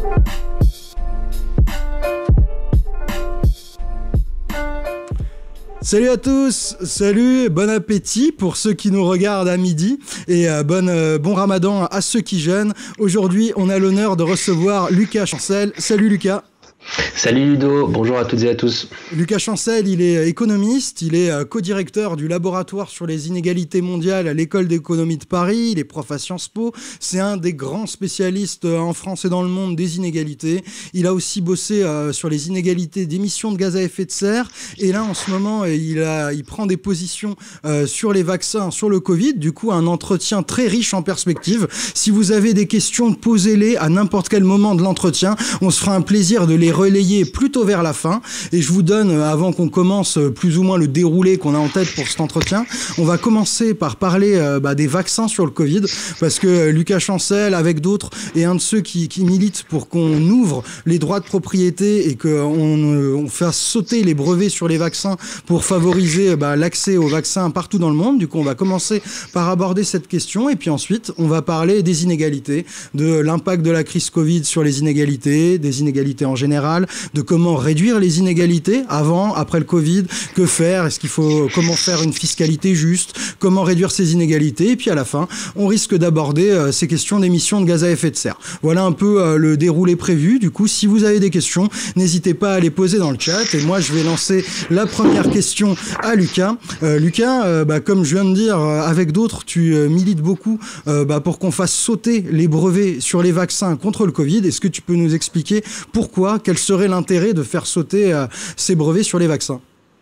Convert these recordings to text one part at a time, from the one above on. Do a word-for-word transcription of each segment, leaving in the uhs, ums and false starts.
Salut à tous, salut, bon appétit pour ceux qui nous regardent à midi et euh, bon, euh, bon ramadan à ceux qui jeûnent. Aujourd'hui, on a l'honneur de recevoir Lucas Chancel. Salut Lucas. Salut Ludo, bonjour à toutes et à tous. Lucas Chancel, il est économiste, il est co-directeur du laboratoire sur les inégalités mondiales à l'École d'économie de Paris, il est prof à Sciences Po, c'est un des grands spécialistes en France et dans le monde des inégalités. Il a aussi bossé euh, sur les inégalités d'émissions de gaz à effet de serre et là en ce moment il, a, il prend des positions euh, sur les vaccins, sur le Covid, du coup un entretien très riche en perspectives. Si vous avez des questions, posez-les à n'importe quel moment de l'entretien, on se fera un plaisir de les relayer plutôt vers la fin et je vous donne, avant qu'on commence plus ou moins le déroulé qu'on a en tête pour cet entretien, on va commencer par parler euh, bah, des vaccins sur le Covid parce que Lucas Chancel avec d'autres est un de ceux qui, qui militent pour qu'on ouvre les droits de propriété et qu'on on fasse sauter les brevets sur les vaccins pour favoriser bah, l'accès aux vaccins partout dans le monde. Du coup on va commencer par aborder cette question et puis ensuite on va parler des inégalités, de l'impact de la crise Covid sur les inégalités, des inégalités en général, de comment réduire les inégalités avant, après le Covid, que faire, est-ce qu'il faut, comment faire une fiscalité juste, comment réduire ces inégalités, et puis à la fin, on risque d'aborder euh, ces questions d'émissions de gaz à effet de serre. Voilà un peu euh, le déroulé prévu. Du coup, si vous avez des questions, n'hésitez pas à les poser dans le chat, et moi je vais lancer la première question à Lucas. Euh, Lucas, euh, bah, comme je viens de dire, euh, avec d'autres, tu euh, milites beaucoup euh, bah, pour qu'on fasse sauter les brevets sur les vaccins contre le Covid. Est-ce que tu peux nous expliquer pourquoi, quel serait l'intérêt de faire sauter euh, ces brevets sur les vaccins ?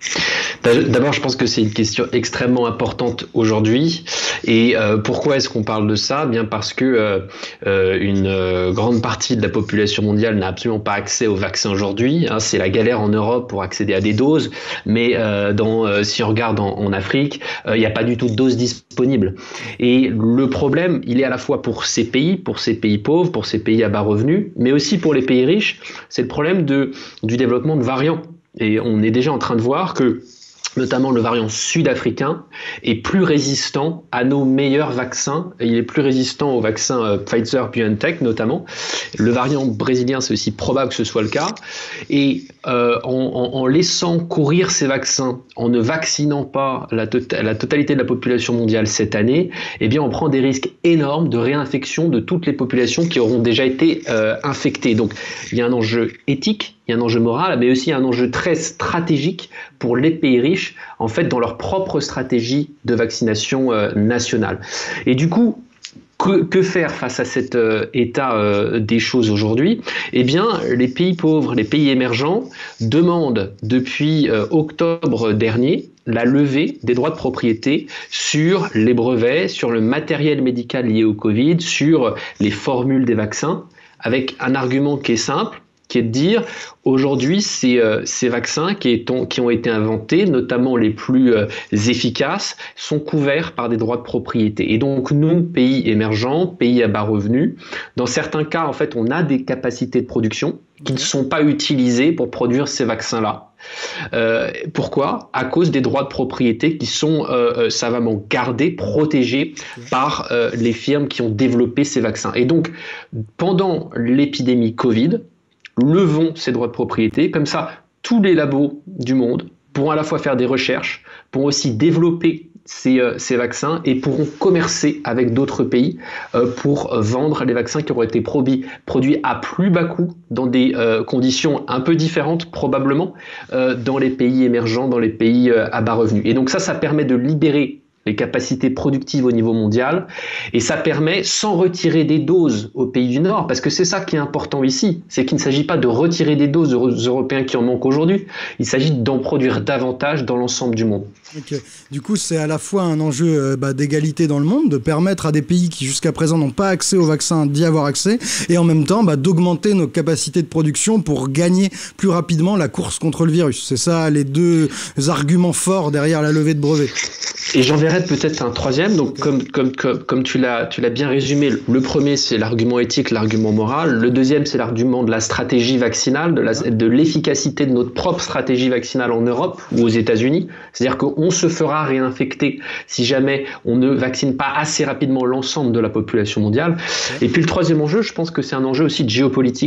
D'abord, je pense que c'est une question extrêmement importante aujourd'hui. Et euh, pourquoi est-ce qu'on parle de ça ? Bien parce que euh, euh, une euh, grande partie de la population mondiale n'a absolument pas accès aux vaccins aujourd'hui. Hein, c'est la galère en Europe pour accéder à des doses. Mais euh, dans, euh, si on regarde en, en Afrique, il euh, n'y a pas du tout de doses disponibles. Et le problème, il est à la fois pour ces pays, pour ces pays pauvres, pour ces pays à bas revenus, mais aussi pour les pays riches. C'est le problème de, du développement de variants. Et on est déjà en train de voir que notamment le variant sud-africain est plus résistant à nos meilleurs vaccins. Il est plus résistant au vaccin euh, Pfizer-BioNTech notamment. Le variant brésilien, c'est aussi probable que ce soit le cas. Et euh, en, en, en laissant courir ces vaccins, en ne vaccinant pas la, tota- la totalité de la population mondiale cette année, eh bien on prend des risques énormes de réinfection de toutes les populations qui auront déjà été euh, infectées. Donc il y a un enjeu éthique, il y a un enjeu moral, mais aussi un enjeu très stratégique pour les pays riches, en fait, dans leur propre stratégie de vaccination euh, nationale. Et du coup, que, que faire face à cet euh, état euh, des choses aujourd'hui ? Eh bien, les pays pauvres, les pays émergents demandent depuis euh, octobre dernier la levée des droits de propriété sur les brevets, sur le matériel médical lié au Covid, sur les formules des vaccins, avec un argument qui est simple, qui est de dire aujourd'hui ces, euh, ces vaccins qui, est, qui ont été inventés, notamment les plus euh, efficaces, sont couverts par des droits de propriété. Et donc nous, pays émergents, pays à bas revenus, dans certains cas, en fait, on a des capacités de production qui ne sont pas utilisées pour produire ces vaccins-là. Euh, pourquoi ? À cause des droits de propriété qui sont euh, savamment gardés, protégés par euh, les firmes qui ont développé ces vaccins. Et donc, pendant l'épidémie Covid, levons ces droits de propriété, comme ça tous les labos du monde pourront à la fois faire des recherches, pourront aussi développer ces, euh, ces vaccins et pourront commercer avec d'autres pays euh, pour vendre les vaccins qui auront été produits, produits à plus bas coût dans des euh, conditions un peu différentes probablement euh, dans les pays émergents, dans les pays euh, à bas revenus. Et donc ça, ça permet de libérer les capacités productives au niveau mondial, et ça permet, sans retirer des doses aux pays du Nord, parce que c'est ça qui est important ici, c'est qu'il ne s'agit pas de retirer des doses aux Européens qui en manquent aujourd'hui, il s'agit d'en produire davantage dans l'ensemble du monde. Okay. Du coup, c'est à la fois un enjeu euh, bah, d'égalité dans le monde, de permettre à des pays qui jusqu'à présent n'ont pas accès aux vaccins d'y avoir accès, et en même temps bah, d'augmenter nos capacités de production pour gagner plus rapidement la course contre le virus. C'est ça les deux arguments forts derrière la levée de brevets. Et j'en verrai peut-être un troisième. Donc, comme, comme, comme, comme tu l'as, tu l'as bien résumé, le premier, c'est l'argument éthique, l'argument moral. Le deuxième, c'est l'argument de la stratégie vaccinale, de, la, de l'efficacité de notre propre stratégie vaccinale en Europe ou aux États-Unis. C'est-à-dire qu'on se fera réinfecter si jamais on ne vaccine pas assez rapidement l'ensemble de la population mondiale. Et puis, le troisième enjeu, je pense que c'est un enjeu aussi de géopolitique.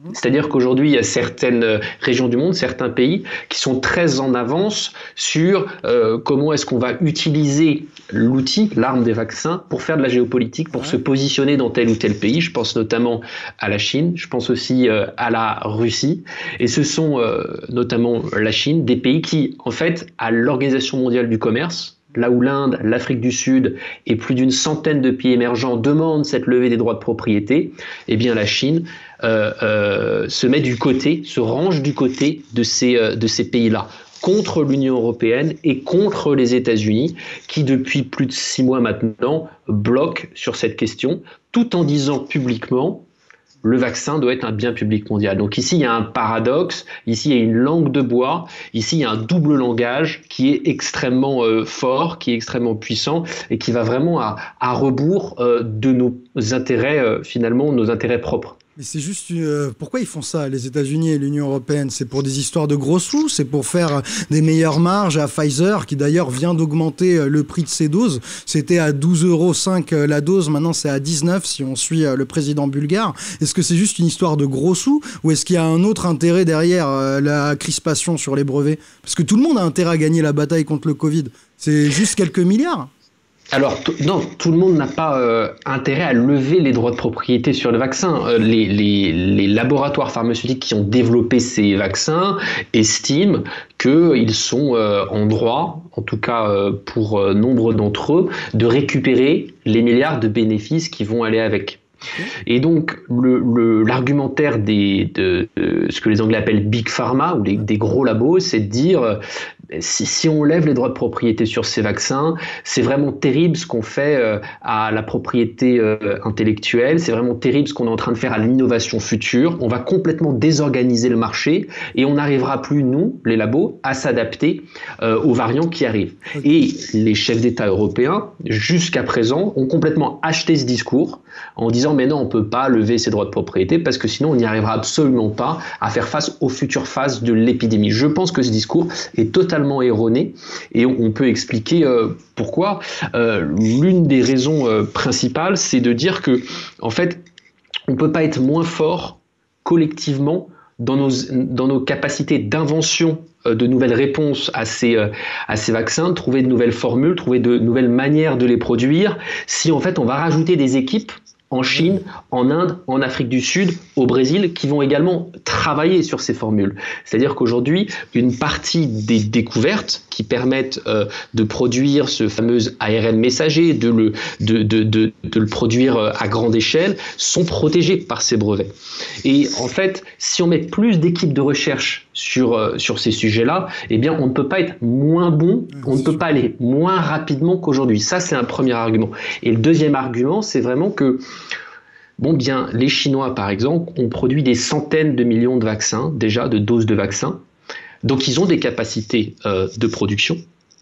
C'est-à-dire qu'aujourd'hui, il y a certaines régions du monde, certains pays qui sont très en avance sur euh, comment est-ce qu'on va utiliser l'outil, l'arme des vaccins, pour faire de la géopolitique, pour ouais. se positionner dans tel ou tel pays. Je pense notamment à la Chine, je pense aussi euh, à la Russie. Et ce sont euh, notamment la Chine, des pays qui, en fait, à l'Organisation mondiale du commerce, là où l'Inde, l'Afrique du Sud et plus d'une centaine de pays émergents demandent cette levée des droits de propriété, eh bien la Chine euh, euh, se met du côté, se range du côté de ces, euh, de ces pays-là, contre l'Union européenne et contre les États-Unis, qui depuis plus de six mois maintenant bloquent sur cette question, tout en disant publiquement le vaccin doit être un bien public mondial. Donc ici, il y a un paradoxe, ici, il y a une langue de bois, ici, il y a un double langage qui est extrêmement euh, fort, qui est extrêmement puissant et qui va vraiment à, à rebours euh, de nos intérêts, euh, finalement, nos intérêts propres. Mais c'est juste, euh, pourquoi ils font ça, les États-Unis et l'Union européenne? C'est pour des histoires de gros sous? C'est pour faire des meilleures marges à Pfizer, qui d'ailleurs vient d'augmenter le prix de ses doses. C'était à douze euros cinq la dose, maintenant c'est à dix-neuf si on suit le président bulgare. Est-ce que c'est juste une histoire de gros sous, ou est-ce qu'il y a un autre intérêt derrière euh, la crispation sur les brevets? Parce que tout le monde a intérêt à gagner la bataille contre le Covid. C'est juste quelques milliards. Alors, t- non, tout le monde n'a pas euh, intérêt à lever les droits de propriété sur le vaccin. Euh, les, les, les laboratoires pharmaceutiques qui ont développé ces vaccins estiment qu'ils sont euh, en droit, en tout cas euh, pour euh, nombre d'entre eux, de récupérer les milliards de bénéfices qui vont aller avec. Et donc, le, le, l'argumentaire des, de, de ce que les Anglais appellent Big Pharma, ou les, des gros labos, c'est de dire euh, si, si on lève les droits de propriété sur ces vaccins, c'est vraiment terrible ce qu'on fait euh, à la propriété euh, intellectuelle, c'est vraiment terrible ce qu'on est en train de faire à l'innovation future, on va complètement désorganiser le marché et on n'arrivera plus, nous, les labos, à s'adapter euh, aux variants qui arrivent. Et les chefs d'État européens, jusqu'à présent, ont complètement acheté ce discours en disant mais non, on ne peut pas lever ces droits de propriété parce que sinon on n'y arrivera absolument pas à faire face aux futures phases de l'épidémie. Je pense que ce discours est totalement erroné et on, on peut expliquer euh, pourquoi. Euh, l'une des raisons euh, principales, c'est de dire que en fait, on ne peut pas être moins fort collectivement dans nos, dans nos capacités d'invention euh, de nouvelles réponses à ces, euh, à ces vaccins, trouver de nouvelles formules, trouver de nouvelles manières de les produire, si en fait on va rajouter des équipes en Chine, en Inde, en Afrique du Sud, au Brésil, qui vont également travailler sur ces formules. C'est-à-dire qu'aujourd'hui, une partie des découvertes qui permettent euh, de produire ce fameux A R N messager, de le, de, de, de, de le produire à grande échelle, sont protégées par ces brevets. Et en fait, si on met plus d'équipes de recherche sur, euh, sur ces sujets-là, eh bien, on ne peut pas être moins bon, on ne peut pas aller moins rapidement qu'aujourd'hui. Ça, c'est un premier argument. Et le deuxième argument, c'est vraiment que Bon, bien, les Chinois, par exemple, ont produit des centaines de millions de vaccins, déjà, de doses de vaccins. Donc, ils ont des capacités euh, de production.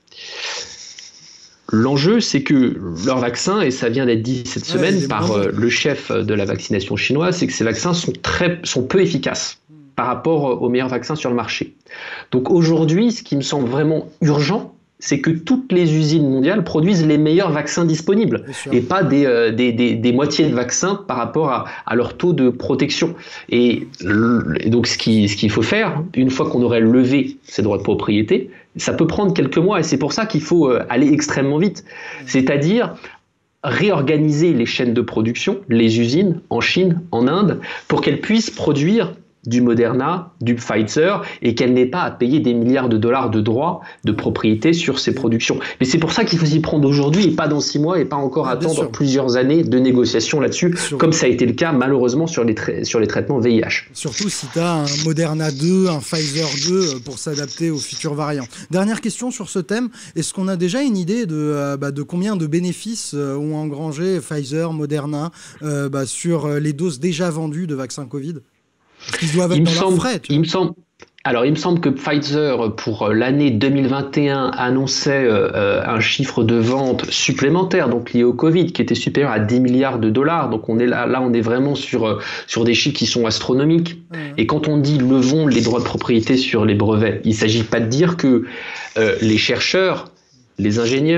L'enjeu, c'est que leurs vaccins, et ça vient d'être dit cette semaine ouais, par euh, le chef de la vaccination chinoise, c'est que ces vaccins sont, très, sont peu efficaces par rapport aux meilleurs vaccins sur le marché. Donc, aujourd'hui, ce qui me semble vraiment urgent, c'est que toutes les usines mondiales produisent les meilleurs vaccins disponibles et pas des, euh, des, des, des moitiés de vaccins par rapport à, à leur taux de protection. Et, et donc, ce, qui, ce qu'il faut faire, une fois qu'on aurait levé ces droits de propriété, ça peut prendre quelques mois et c'est pour ça qu'il faut euh, aller extrêmement vite. C'est-à-dire réorganiser les chaînes de production, les usines en Chine, en Inde, pour qu'elles puissent produire du Moderna, du Pfizer, et qu'elle n'ait pas à payer des milliards de dollars de droits de propriété sur ces productions. Mais c'est pour ça qu'il faut s'y prendre aujourd'hui et pas dans six mois et pas encore ah, attendre plusieurs années de négociations là-dessus, comme ça a été le cas malheureusement sur les, tra- sur les traitements V I H. Surtout si tu as un Moderna deux, un Pfizer deux pour s'adapter aux futurs variants. Dernière question sur ce thème, est-ce qu'on a déjà une idée de, euh, bah, de combien de bénéfices euh, ont engrangé Pfizer, Moderna euh, bah, sur les doses déjà vendues de vaccins Covid ? Ils doivent être il, me dans semble, frais, il me semble, alors il me semble que Pfizer pour l'année deux mille vingt et un annonçait euh, un chiffre de vente supplémentaire, donc lié au Covid, qui était supérieur à dix milliards de dollars. Donc on est là, là on est vraiment sur sur des chiffres qui sont astronomiques. Mmh. Et quand on dit levons les droits de propriété sur les brevets, il ne s'agit pas de dire que euh, les chercheurs, les ingénieurs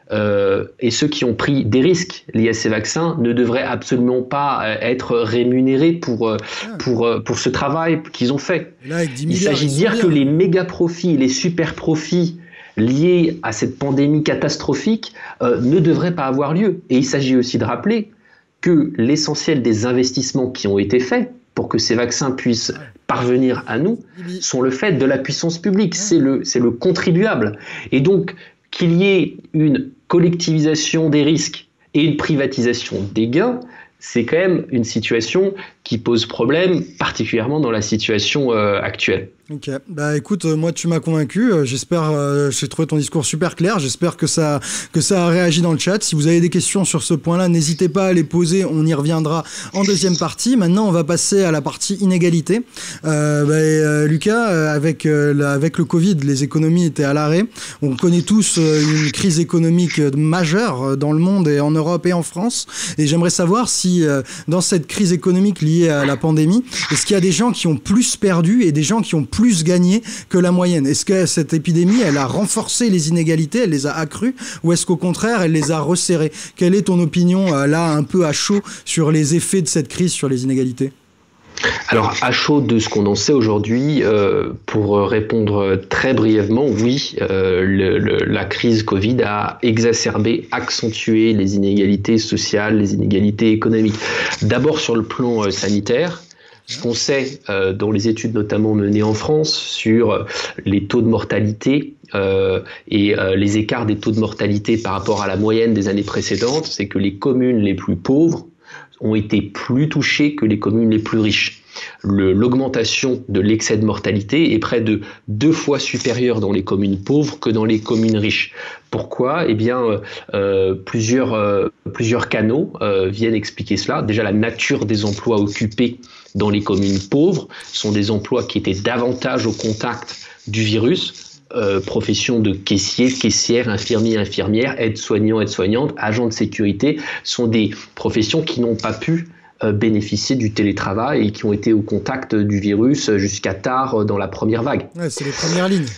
euh, et ceux qui ont pris des risques liés à ces vaccins ne devraient absolument pas euh, être rémunérés pour, euh, pour, euh, pour ce travail qu'ils ont fait. Là, avec dix Il s'agit de dire que les méga profits, les super profits liés à cette pandémie catastrophique euh, ne devraient pas avoir lieu. Et il s'agit aussi de rappeler que l'essentiel des investissements qui ont été faits pour que ces vaccins puissent parvenir à nous sont le fait de la puissance publique, c'est le, c'est le contribuable. Et donc, qu'il y ait une collectivisation des risques et une privatisation des gains, c'est quand même une situation qui pose problème, particulièrement dans la situation euh, actuelle. Ok, bah écoute, euh, moi tu m'as convaincu, euh, j'espère, euh, j'ai trouvé ton discours super clair, j'espère que ça, que ça a réagi dans le chat. Si vous avez des questions sur ce point-là, n'hésitez pas à les poser, on y reviendra en deuxième partie. Maintenant on va passer à la partie inégalité. Euh, bah, euh, Lucas, euh, avec, euh, la, avec le Covid, les économies étaient à l'arrêt. On connaît tous euh, une crise économique majeure dans le monde et en Europe et en France. Et j'aimerais savoir si euh, dans cette crise économique liée à la pandémie, est-ce qu'il y a des gens qui ont plus perdu et des gens qui ont plus gagné que la moyenne? Est-ce que cette épidémie, elle a renforcé les inégalités, elle les a accrues, ou est-ce qu'au contraire, elle les a resserrées? Quelle est ton opinion, euh, là, un peu à chaud, sur les effets de cette crise sur les inégalités? Alors, à chaud de ce qu'on en sait aujourd'hui, euh, pour répondre très brièvement, oui, euh, le, le, la crise Covid a exacerbé, accentué les inégalités sociales, les inégalités économiques. D'abord sur le plan euh, sanitaire. Ce qu'on sait euh, dans les études notamment menées en France sur les taux de mortalité euh, et euh, les écarts des taux de mortalité par rapport à la moyenne des années précédentes, c'est que les communes les plus pauvres ont été plus touchées que les communes les plus riches. Le, l'augmentation de l'excès de mortalité est près de deux fois supérieure dans les communes pauvres que dans les communes riches. Pourquoi ? Eh bien, euh, plusieurs, euh, plusieurs canaux euh, viennent expliquer cela. Déjà, la nature des emplois occupés dans les communes pauvres sont des emplois qui étaient davantage au contact du virus. Euh, profession de caissier, caissière, infirmier, infirmière, aide-soignant, aide-soignante, agent de sécurité, sont des professions qui n'ont pas pu euh, bénéficier du télétravail et qui ont été au contact du virus jusqu'à tard dans la première vague. Ouais, c'est les premières lignes.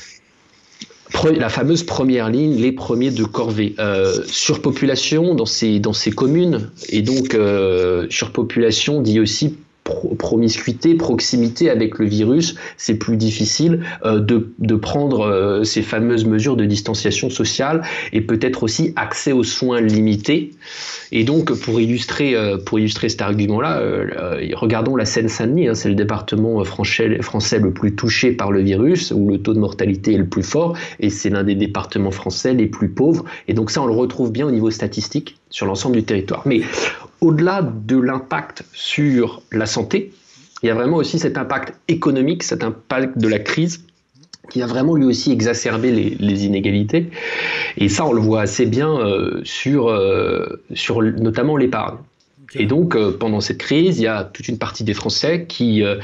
La fameuse première ligne, les premiers de corvée. Euh, surpopulation dans ces, dans ces communes, et donc euh, surpopulation dit aussi promiscuité, proximité avec le virus, c'est plus difficile euh, de, de prendre euh, ces fameuses mesures de distanciation sociale et peut-être aussi accès aux soins limités. Et donc, pour illustrer, euh, pour illustrer cet argument-là, euh, regardons la Seine-Saint-Denis, hein, c'est le département français, français le plus touché par le virus, où le taux de mortalité est le plus fort, et c'est l'un des départements français les plus pauvres. Et donc ça, on le retrouve bien au niveau statistique sur l'ensemble du territoire. Mais au-delà de l'impact sur la santé, il y a vraiment aussi cet impact économique, cet impact de la crise qui a vraiment lui aussi exacerbé les, les inégalités. Et ça, on le voit assez bien euh, sur, euh, sur notamment l'épargne. Okay. Et donc, euh, pendant cette crise, il y a toute une partie des Français qui, euh,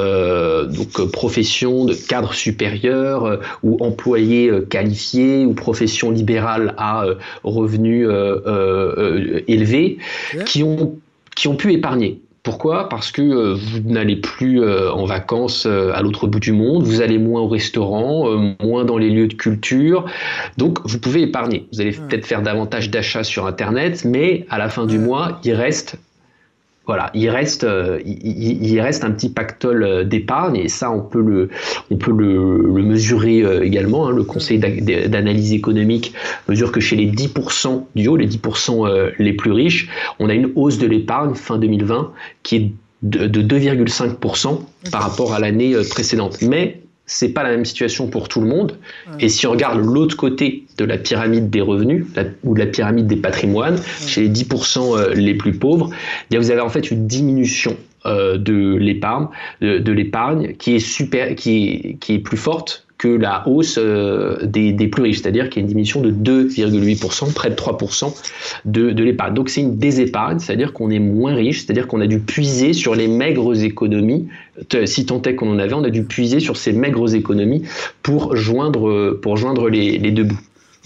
euh, donc euh, profession de cadre supérieur euh, ou employés euh, qualifiés ou profession libérale à euh, revenus euh, euh, élevés, okay. qui ont, qui ont pu épargner. Pourquoi ? Parce que euh, vous n'allez plus euh, en vacances euh, à l'autre bout du monde, vous allez moins au restaurant, euh, moins dans les lieux de culture, donc vous pouvez épargner. Vous allez ouais. peut-être faire davantage d'achats sur Internet, mais à la fin ouais. du mois, il reste, voilà, il reste, euh, il, il reste un petit pactole d'épargne, et ça, on peut le, on peut le, le mesurer euh, également. Hein. Le Conseil d'analyse économique mesure que chez les dix pour cent du haut, les dix pour cent euh, les plus riches, on a une hausse de l'épargne fin deux mille vingt qui est de, de deux virgule cinq pour cent par rapport à l'année précédente. Mais c'est pas la même situation pour tout le monde. Et si on regarde l'autre côté de la pyramide des revenus, la, ou de la pyramide des patrimoines, chez les dix pour cent les plus pauvres, eh bien vous avez en fait une diminution euh, de l'épargne, de, de l'épargne qui est super, qui est, qui est plus forte que la hausse euh, des, des plus riches, c'est-à-dire qu'il y a une diminution de deux virgule huit pour cent, près de trois pour cent de, de l'épargne. Donc c'est une désépargne, c'est-à-dire qu'on est moins riche, c'est-à-dire qu'on a dû puiser sur les maigres économies, si tant est qu'on en avait, on a dû puiser sur ces maigres économies pour joindre, pour joindre les, les deux bouts.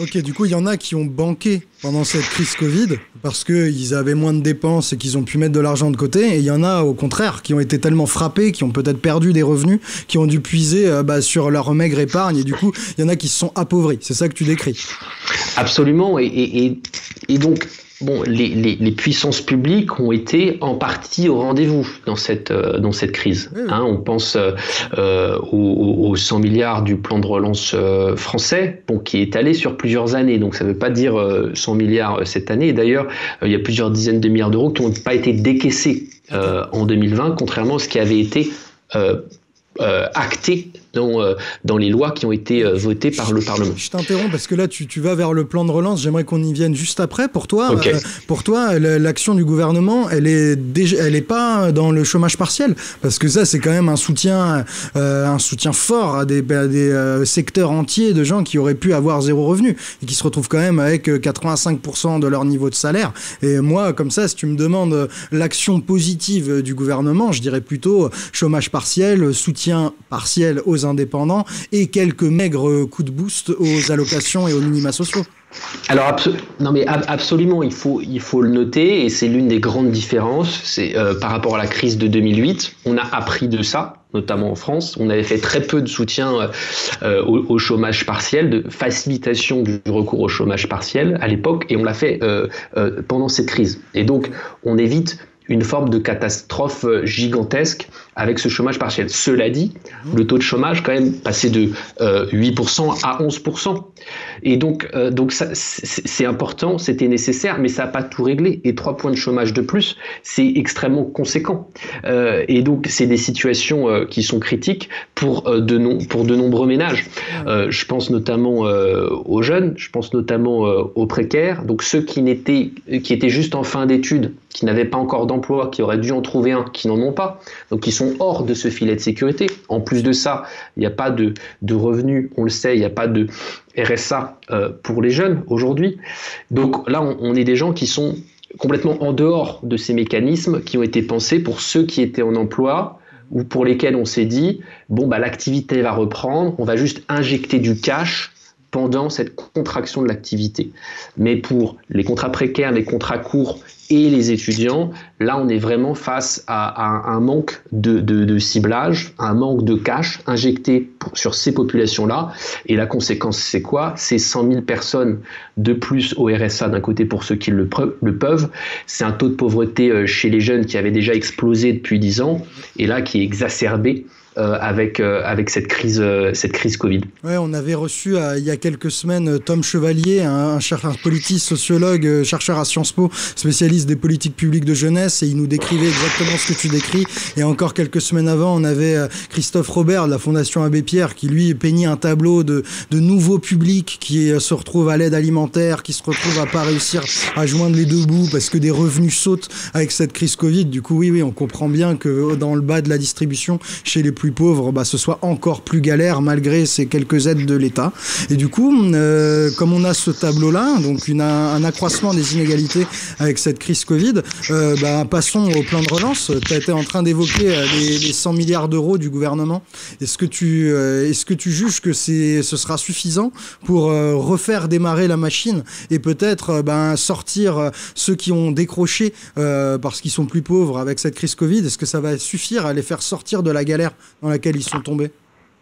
Ok, du coup, il y en a qui ont banqué pendant cette crise Covid parce qu'ils avaient moins de dépenses et qu'ils ont pu mettre de l'argent de côté. Et il y en a, au contraire, qui ont été tellement frappés, qui ont peut-être perdu des revenus, qui ont dû puiser euh, bah, sur leur maigre épargne. Et du coup, il y en a qui se sont appauvris. C'est ça que tu décris. Absolument. Et, et, et, et donc, bon, les, les, les puissances publiques ont été en partie au rendez-vous dans cette, euh, dans cette crise. Oui, oui. Hein, on pense euh, aux, aux cent milliards du plan de relance euh, français, bon, qui est étalé sur plusieurs années. Donc ça ne veut pas dire euh, cent milliards cette année. Et d'ailleurs, euh, il y a plusieurs dizaines de milliards d'euros qui n'ont pas été décaissés euh, en deux mille vingt, contrairement à ce qui avait été euh, euh, acté dans, euh, dans les lois qui ont été euh, votées par le Parlement. Je t'interromps parce que là, tu, tu vas vers le plan de relance. J'aimerais qu'on y vienne juste après. Pour toi, okay. euh, pour toi, l'action du gouvernement, elle est déjà, elle est pas dans le chômage partiel, parce que ça, c'est quand même un soutien, euh, un soutien fort à des, à des euh, secteurs entiers de gens qui auraient pu avoir zéro revenu et qui se retrouvent quand même avec quatre-vingt-cinq pour cent de leur niveau de salaire. Et moi, comme ça, si tu me demandes l'action positive du gouvernement, je dirais plutôt chômage partiel, soutien partiel aux indépendants et quelques maigres coups de boost aux allocations et aux minima sociaux. Alors abso- non mais ab- absolument, il faut il faut le noter, et c'est l'une des grandes différences. C'est euh, par rapport à la crise de deux mille huit, on a appris de ça, notamment en France. On avait fait très peu de soutien euh, au, au chômage partiel, de facilitation du recours au chômage partiel à l'époque, et on l'a fait euh, euh, pendant cette crise. Et donc on évite une forme de catastrophe gigantesque avec ce chômage partiel. Cela dit, le taux de chômage quand même passé de euh, huit pour cent à onze pour cent. Et donc, euh, donc ça, c'est, c'est important, c'était nécessaire, mais ça n'a pas tout réglé. Et trois points de chômage de plus, c'est extrêmement conséquent. Euh, et donc, c'est des situations euh, qui sont critiques pour, euh, de, non, pour de nombreux ménages. Euh, je pense notamment euh, aux jeunes, je pense notamment euh, aux précaires, donc ceux qui, n'étaient, qui étaient juste en fin d'études, qui n'avaient pas encore d'emploi, qui auraient dû en trouver un, qui n'en ont pas, donc qui sont hors de ce filet de sécurité. En plus de ça, il n'y a pas de, de revenus, on le sait, il n'y a pas de R S A euh, pour les jeunes aujourd'hui. Donc là, on, on est des gens qui sont complètement en dehors de ces mécanismes qui ont été pensés pour ceux qui étaient en emploi ou pour lesquels on s'est dit, bon, bah, l'activité va reprendre, on va juste injecter du cash pendant cette contraction de l'activité. Mais pour les contrats précaires, les contrats courts et les étudiants, là on est vraiment face à, à un manque de, de, de ciblage, un manque de cash injecté pour, sur ces populations-là. Et la conséquence, c'est quoi? C'est cent mille personnes de plus au R S A d'un côté pour ceux qui le, pre- le peuvent. C'est un taux de pauvreté chez les jeunes qui avait déjà explosé depuis dix ans et là qui est exacerbé Euh, avec, euh, avec cette crise, euh, cette crise Covid. Ouais, on avait reçu euh, il y a quelques semaines Tom Chevalier, un, un chercheur politique, sociologue, euh, chercheur à Sciences Po, spécialiste des politiques publiques de jeunesse, et il nous décrivait exactement ce que tu décris. Et encore quelques semaines avant, on avait euh, Christophe Robert de la Fondation Abbé Pierre qui lui peignit un tableau de, de nouveaux publics qui euh, se retrouvent à l'aide alimentaire, qui se retrouvent à pas réussir à joindre les deux bouts parce que des revenus sautent avec cette crise Covid. Du coup, oui, oui, on comprend bien que dans le bas de la distribution, chez les plus pauvres, bah, ce soit encore plus galère malgré ces quelques aides de l'État. Et du coup, euh, comme on a ce tableau-là, donc une, un accroissement des inégalités avec cette crise Covid, euh, bah, passons au plan de relance. Tu as été en train d'évoquer euh, les, les cent milliards d'euros du gouvernement. Est-ce que tu, euh, est-ce que tu juges que c'est, ce sera suffisant pour euh, refaire démarrer la machine et peut-être euh, bah, sortir euh, ceux qui ont décroché euh, parce qu'ils sont plus pauvres avec cette crise Covid? Est-ce que ça va suffire à les faire sortir de la galère dans laquelle ils sont tombés?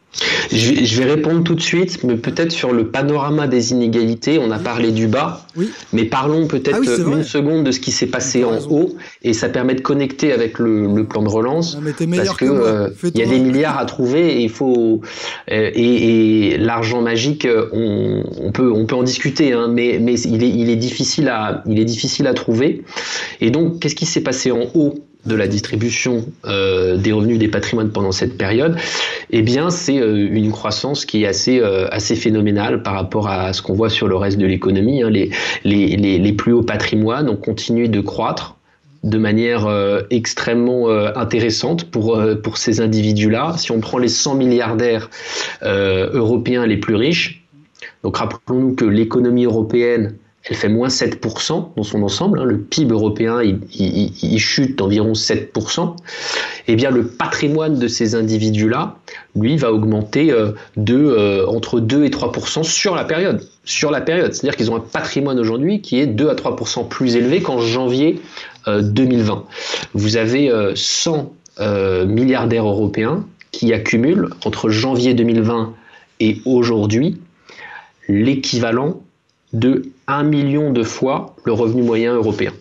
Je vais, je vais répondre tout de suite, mais peut-être sur le panorama des inégalités. On a parlé du bas, oui. Mais parlons peut-être ah oui, une seconde de ce qui s'est passé en raison. haut, et ça permet de connecter avec le, le plan de relance. Non, mais t'es meilleur parce que, que moi. Euh, il y a des milliards à trouver et il faut euh, et, et l'argent magique, on, on peut on peut en discuter, hein, mais mais il est il est difficile à il est difficile à trouver. Et donc, qu'est-ce qui s'est passé en haut de la distribution euh, des revenus des patrimoines pendant cette période? Eh bien, c'est euh, une croissance qui est assez, euh, assez phénoménale par rapport à ce qu'on voit sur le reste de l'économie. Hein. Les, les, les, les plus hauts patrimoines ont continué de croître de manière euh, extrêmement euh, intéressante pour, euh, pour ces individus-là. Si on prend les cent milliardaires euh, européens les plus riches, donc rappelons-nous que l'économie européenne elle fait moins sept pour cent dans son ensemble, hein, le P I B européen il, il, il chute d'environ sept pour cent, eh bien le patrimoine de ces individus-là, lui, va augmenter euh, de, euh, entre deux et trois pour cent sur la période. Sur la période, c'est-à-dire qu'ils ont un patrimoine aujourd'hui qui est deux à trois pour cent plus élevé qu'en janvier euh, deux mille vingt. Vous avez euh, cent euh, milliardaires européens qui accumulent entre janvier deux mille vingt et aujourd'hui l'équivalent de un million de fois le revenu moyen européen.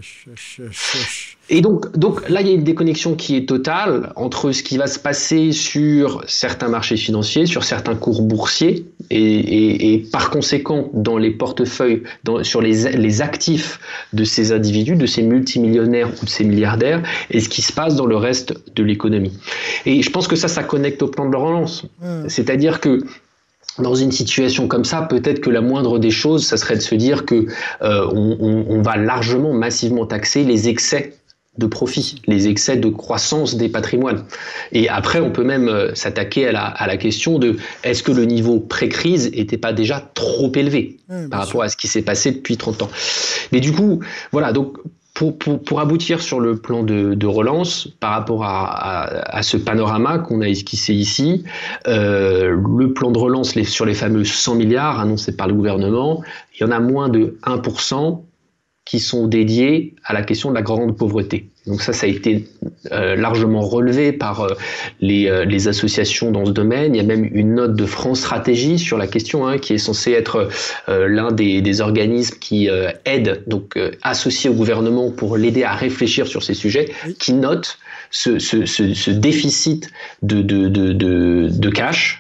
Et donc, donc là, il y a une déconnexion qui est totale entre ce qui va se passer sur certains marchés financiers, sur certains cours boursiers, et, et, et par conséquent dans les portefeuilles, dans, sur les, les actifs de ces individus, de ces multimillionnaires ou de ces milliardaires, et ce qui se passe dans le reste de l'économie. Et je pense que ça, ça connecte au plan de relance. Mmh. C'est-à-dire que dans une situation comme ça, peut-être que la moindre des choses, ça serait de se dire que euh, on, on, on va largement, massivement taxer les excès de profit, les excès de croissance des patrimoines. Et après, on peut même euh, s'attaquer à la, à la question de est-ce que le niveau pré-crise n'était pas déjà trop élevé mmh, par rapport sûr. à ce qui s'est passé depuis trente ans. Mais du coup, voilà, donc Pour, pour, pour aboutir sur le plan de, de relance, par rapport à, à, à ce panorama qu'on a esquissé ici, euh, le plan de relance les, sur les fameux cent milliards annoncés par le gouvernement, il y en a moins de un pour cent qui sont dédiés à la question de la grande pauvreté. Donc ça, ça a été euh, largement relevé par euh, les, euh, les associations dans ce domaine. Il y a même une note de France Stratégie sur la question, hein, qui est censée être euh, l'un des, des organismes qui euh, aide, donc euh, associé au gouvernement pour l'aider à réfléchir sur ces sujets, qui note ce, ce, ce, ce déficit de, de, de, de, de cash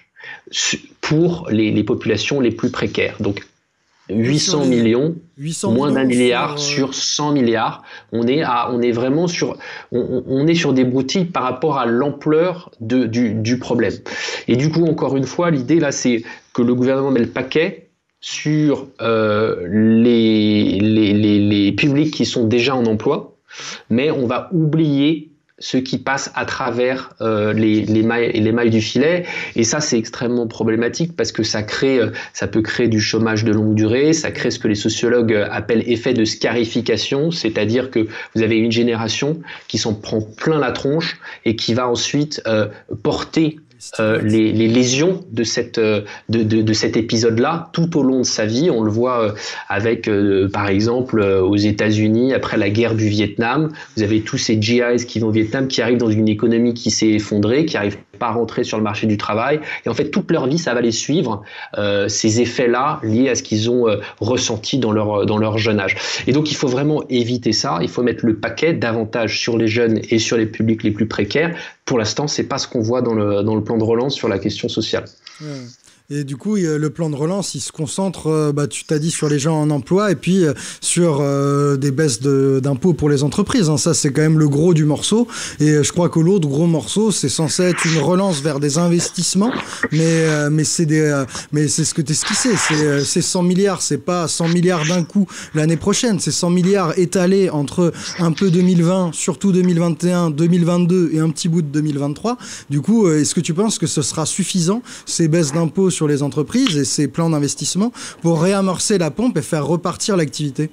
pour les, les populations les plus précaires. Donc huit cents millions, huit cents moins d'un milliard sur, euh... sur cent milliards. On est à, on est vraiment sur, on, on est sur des broutilles par rapport à l'ampleur de, du, du problème. Et du coup, encore une fois, l'idée là, c'est que le gouvernement met le paquet sur euh, les, les, les, les publics qui sont déjà en emploi, mais on va oublier ceux qui passent à travers euh, les, les, mailles, les mailles du filet. Et ça, c'est extrêmement problématique parce que ça crée, ça peut créer du chômage de longue durée, ça crée ce que les sociologues appellent effet de scarification, c'est-à-dire que vous avez une génération qui s'en prend plein la tronche et qui va ensuite euh, porter Euh, les, les lésions de, cette, de, de, de cet épisode-là tout au long de sa vie. On le voit euh, avec, euh, par exemple, euh, aux États-Unis, après la guerre du Vietnam, vous avez tous ces G Is qui vont au Vietnam, qui arrivent dans une économie qui s'est effondrée, qui n'arrivent pas à rentrer sur le marché du travail. Et en fait, toute leur vie, ça va les suivre, euh, ces effets-là liés à ce qu'ils ont euh, ressenti dans leur, dans leur jeune âge. Et donc, il faut vraiment éviter ça. Il faut mettre le paquet davantage sur les jeunes et sur les publics les plus précaires. Pour l'instant, c'est pas ce qu'on voit dans le, dans le plan de relance sur la question sociale. Ouais. Et du coup, le plan de relance, il se concentre, bah, tu t'as dit, sur les gens en emploi et puis sur euh, des baisses de, d'impôts pour les entreprises. Hein. Ça, c'est quand même le gros du morceau. Et je crois que l'autre gros morceau, c'est censé être une relance vers des investissements. Mais, euh, mais, c'est, des, euh, mais c'est ce que tu esquissé. C'est, euh, c'est cent milliards, c'est pas cent milliards d'un coup l'année prochaine. C'est cent milliards étalés entre un peu deux mille vingt, surtout deux mille vingt et un, deux mille vingt-deux et un petit bout de deux mille vingt-trois. Du coup, est-ce que tu penses que ce sera suffisant, ces baisses d'impôts sur les entreprises et ces plans d'investissement pour réamorcer la pompe et faire repartir l'activité?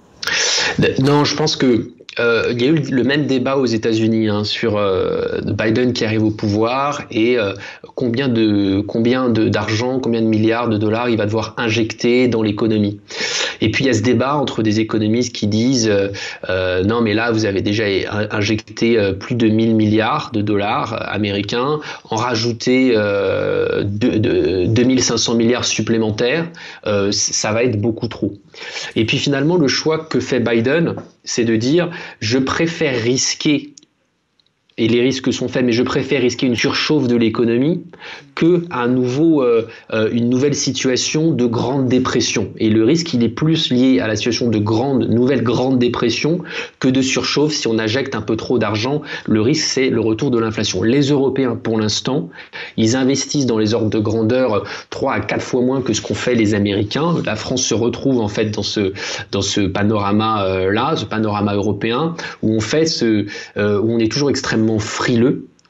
Non, je pense que euh, il y a eu le même débat aux États-Unis hein, sur euh, Biden qui arrive au pouvoir et euh, combien de combien de, d'argent, combien de milliards de dollars il va devoir injecter dans l'économie. Et puis il y a ce débat entre des économistes qui disent euh, non mais là vous avez déjà injecté euh, plus de mille milliards de dollars américains, en rajouter euh, de, de, deux mille cinq cents milliards supplémentaires, euh, ça va être beaucoup trop. Et puis finalement le choix que fait Biden, c'est de dire je préfère risquer, et les risques sont faits, mais je préfère risquer une surchauffe de l'économie que un nouveau, euh, une nouvelle situation de grande dépression. Et le risque, il est plus lié à la situation de grande, nouvelle grande dépression que de surchauffe. Si on injecte un peu trop d'argent, le risque, c'est le retour de l'inflation. Les Européens, pour l'instant, ils investissent dans les ordres de grandeur trois à quatre fois moins que ce qu'ont fait les Américains. La France se retrouve en fait dans ce, dans ce panorama-là, ce panorama européen, où on fait ce, euh, où on est toujours extrêmement frileux. On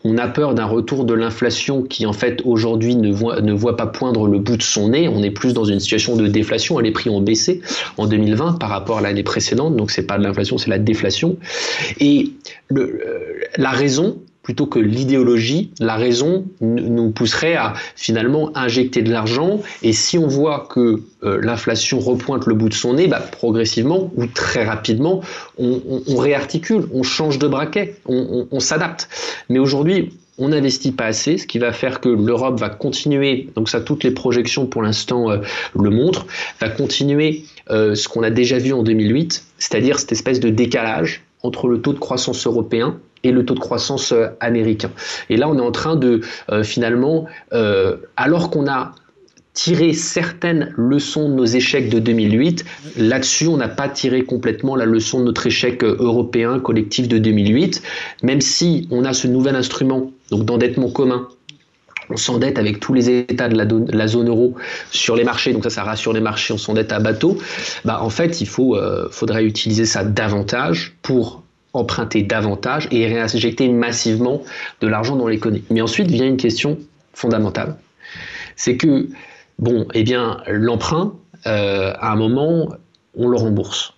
on a peur d'un retour de l'inflation qui, en fait, aujourd'hui ne voit, ne voit pas poindre le bout de son nez. On est plus dans une situation de déflation. Les prix ont baissé en deux mille vingt par rapport à l'année précédente. Donc, c'est pas de l'inflation, c'est la déflation. Et le, la raison, plutôt que l'idéologie, la raison nous pousserait à finalement injecter de l'argent. Et si on voit que euh, l'inflation repointe le bout de son nez, bah, progressivement ou très rapidement, on, on, on réarticule, on change de braquet, on, on, on s'adapte. Mais aujourd'hui, on n'investit pas assez, ce qui va faire que l'Europe va continuer, donc ça toutes les projections pour l'instant euh, le montrent, va continuer euh, ce qu'on a déjà vu en deux mille huit, c'est-à-dire cette espèce de décalage entre le taux de croissance européen et le taux de croissance euh, américain. Et là, on est en train de, euh, finalement, euh, alors qu'on a tiré certaines leçons de nos échecs de deux mille huit, là-dessus, on n'a pas tiré complètement la leçon de notre échec européen collectif de deux mille huit, même si on a ce nouvel instrument donc d'endettement commun. On s'endette avec tous les États de la, de la zone euro sur les marchés, donc ça, ça rassure les marchés, on s'endette à bateau. Bah, en fait, il faut, euh, faudrait utiliser ça davantage pour emprunter davantage et réinjecter massivement de l'argent dans l'économie. Mais ensuite vient une question fondamentale, c'est que bon, eh bien, l'emprunt, euh, à un moment, on le rembourse.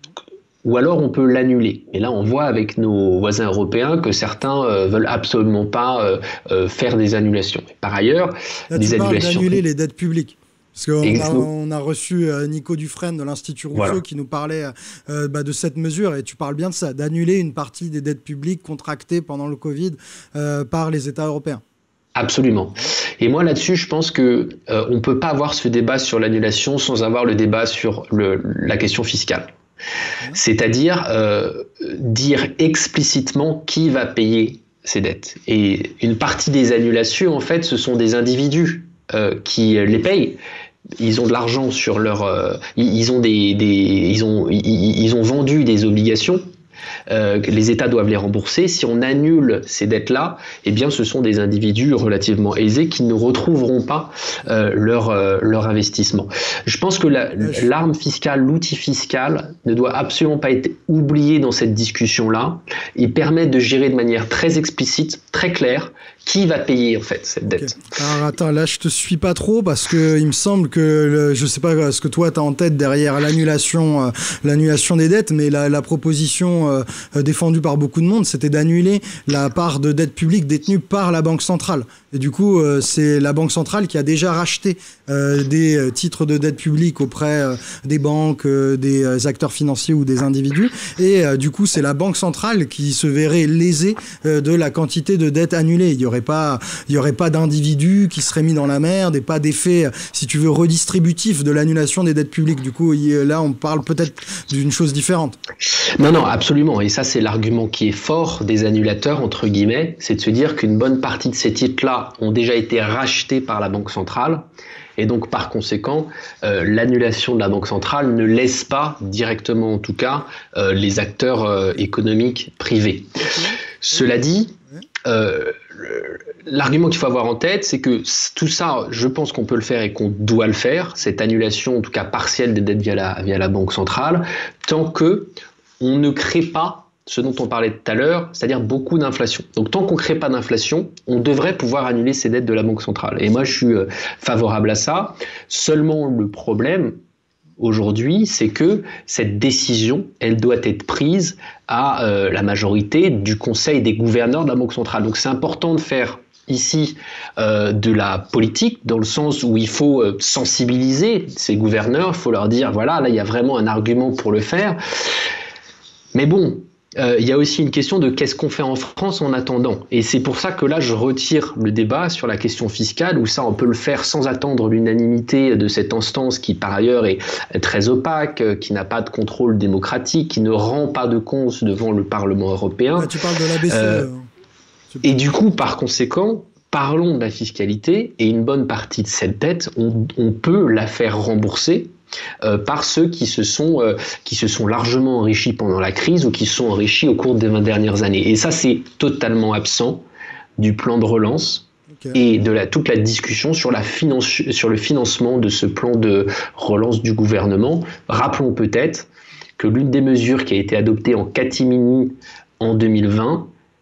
Ou alors on peut l'annuler. Et là, on voit avec nos voisins européens que certains euh, veulent absolument pas euh, euh, faire des annulations. Et par ailleurs, là, des tu parles annulations. D'annuler les dettes publiques. Parce qu'on a, on a reçu euh, Nico Dufresne de l'Institut Rousseau voilà. qui nous parlait euh, bah, de cette mesure, et tu parles bien de ça, d'annuler une partie des dettes publiques contractées pendant le Covid euh, par les États européens. Absolument. Et moi là-dessus, je pense que euh, on peut pas avoir ce débat sur l'annulation sans avoir le débat sur le, la question fiscale. Mmh. C'est-à-dire euh, dire explicitement qui va payer ces dettes. Et une partie des annulations, en fait, ce sont des individus euh, qui les payent. Ils ont de l'argent sur leur, euh, ils ont des, des, ils ont, ils, ils ont vendu des obligations. Euh, les États doivent les rembourser. Si on annule ces dettes-là, eh bien, ce sont des individus relativement aisés qui ne retrouveront pas euh, leur, euh, leur investissement. Je pense que la, l'arme fiscale, l'outil fiscal ne doit absolument pas être oublié dans cette discussion-là. Il permet de gérer de manière très explicite, très claire, qui va payer en fait cette dette. Okay. Alors attends, là je te suis pas trop parce que il me semble que le, je sais pas ce que toi tu as en tête derrière l'annulation, euh, l'annulation des dettes, mais la, la proposition euh, défendue par beaucoup de monde, c'était d'annuler la part de dette publique détenue par la Banque centrale. Et du coup, euh, c'est la Banque centrale qui a déjà racheté euh, des titres de dette publique auprès euh, des banques, euh, des acteurs financiers ou des individus. Et euh, du coup, c'est la Banque centrale qui se verrait lésée euh, de la quantité de dette annulée. Il n'y aurait pas, il y aurait pas d'individus qui seraient mis dans la merde et pas d'effet, si tu veux, redistributif de l'annulation des dettes publiques. Du coup, il, là, on parle peut-être d'une chose différente. Non, non, absolument. Et ça, c'est l'argument qui est fort des annulateurs, entre guillemets, c'est de se dire qu'une bonne partie de ces titres-là ont déjà été rachetés par la Banque centrale. Et donc, par conséquent, euh, l'annulation de la Banque centrale ne laisse pas, directement en tout cas, euh, les acteurs euh, économiques privés. Cela dit, euh, l'argument qu'il faut avoir en tête, c'est que tout ça, je pense qu'on peut le faire et qu'on doit le faire, cette annulation, en tout cas partielle des dettes via la, via la Banque centrale, tant que on ne crée pas ce dont on parlait tout à l'heure, c'est-à-dire beaucoup d'inflation. Donc tant qu'on ne crée pas d'inflation, on devrait pouvoir annuler ces dettes de la Banque centrale. Et moi, je suis euh, favorable à ça. Seulement, le problème aujourd'hui, c'est que cette décision, elle doit être prise à euh, la majorité du Conseil des gouverneurs de la Banque centrale. Donc c'est important de faire ici euh, de la politique, dans le sens où il faut euh, sensibiliser ces gouverneurs, il faut leur dire, voilà, là, il y a vraiment un argument pour le faire. Mais bon, Euh, il y a aussi une question de qu'est-ce qu'on fait en France en attendant. Et c'est pour ça que là, je retire le débat sur la question fiscale, où ça, on peut le faire sans attendre l'unanimité de cette instance qui, par ailleurs, est très opaque, qui n'a pas de contrôle démocratique, qui ne rend pas de compte devant le Parlement européen. Là, tu parles de la B C E. Euh, et du coup, par conséquent, parlons de la fiscalité, et une bonne partie de cette dette, on, on peut la faire rembourser Euh, par ceux qui se sont euh, qui se sont largement enrichis pendant la crise ou qui se sont enrichis au cours des vingt dernières années. Et ça, c'est totalement absent du plan de relance okay. et de la, toute la discussion sur, la finance, sur le financement de ce plan de relance du gouvernement. Rappelons peut-être que l'une des mesures qui a été adoptée en catimini en deux mille vingt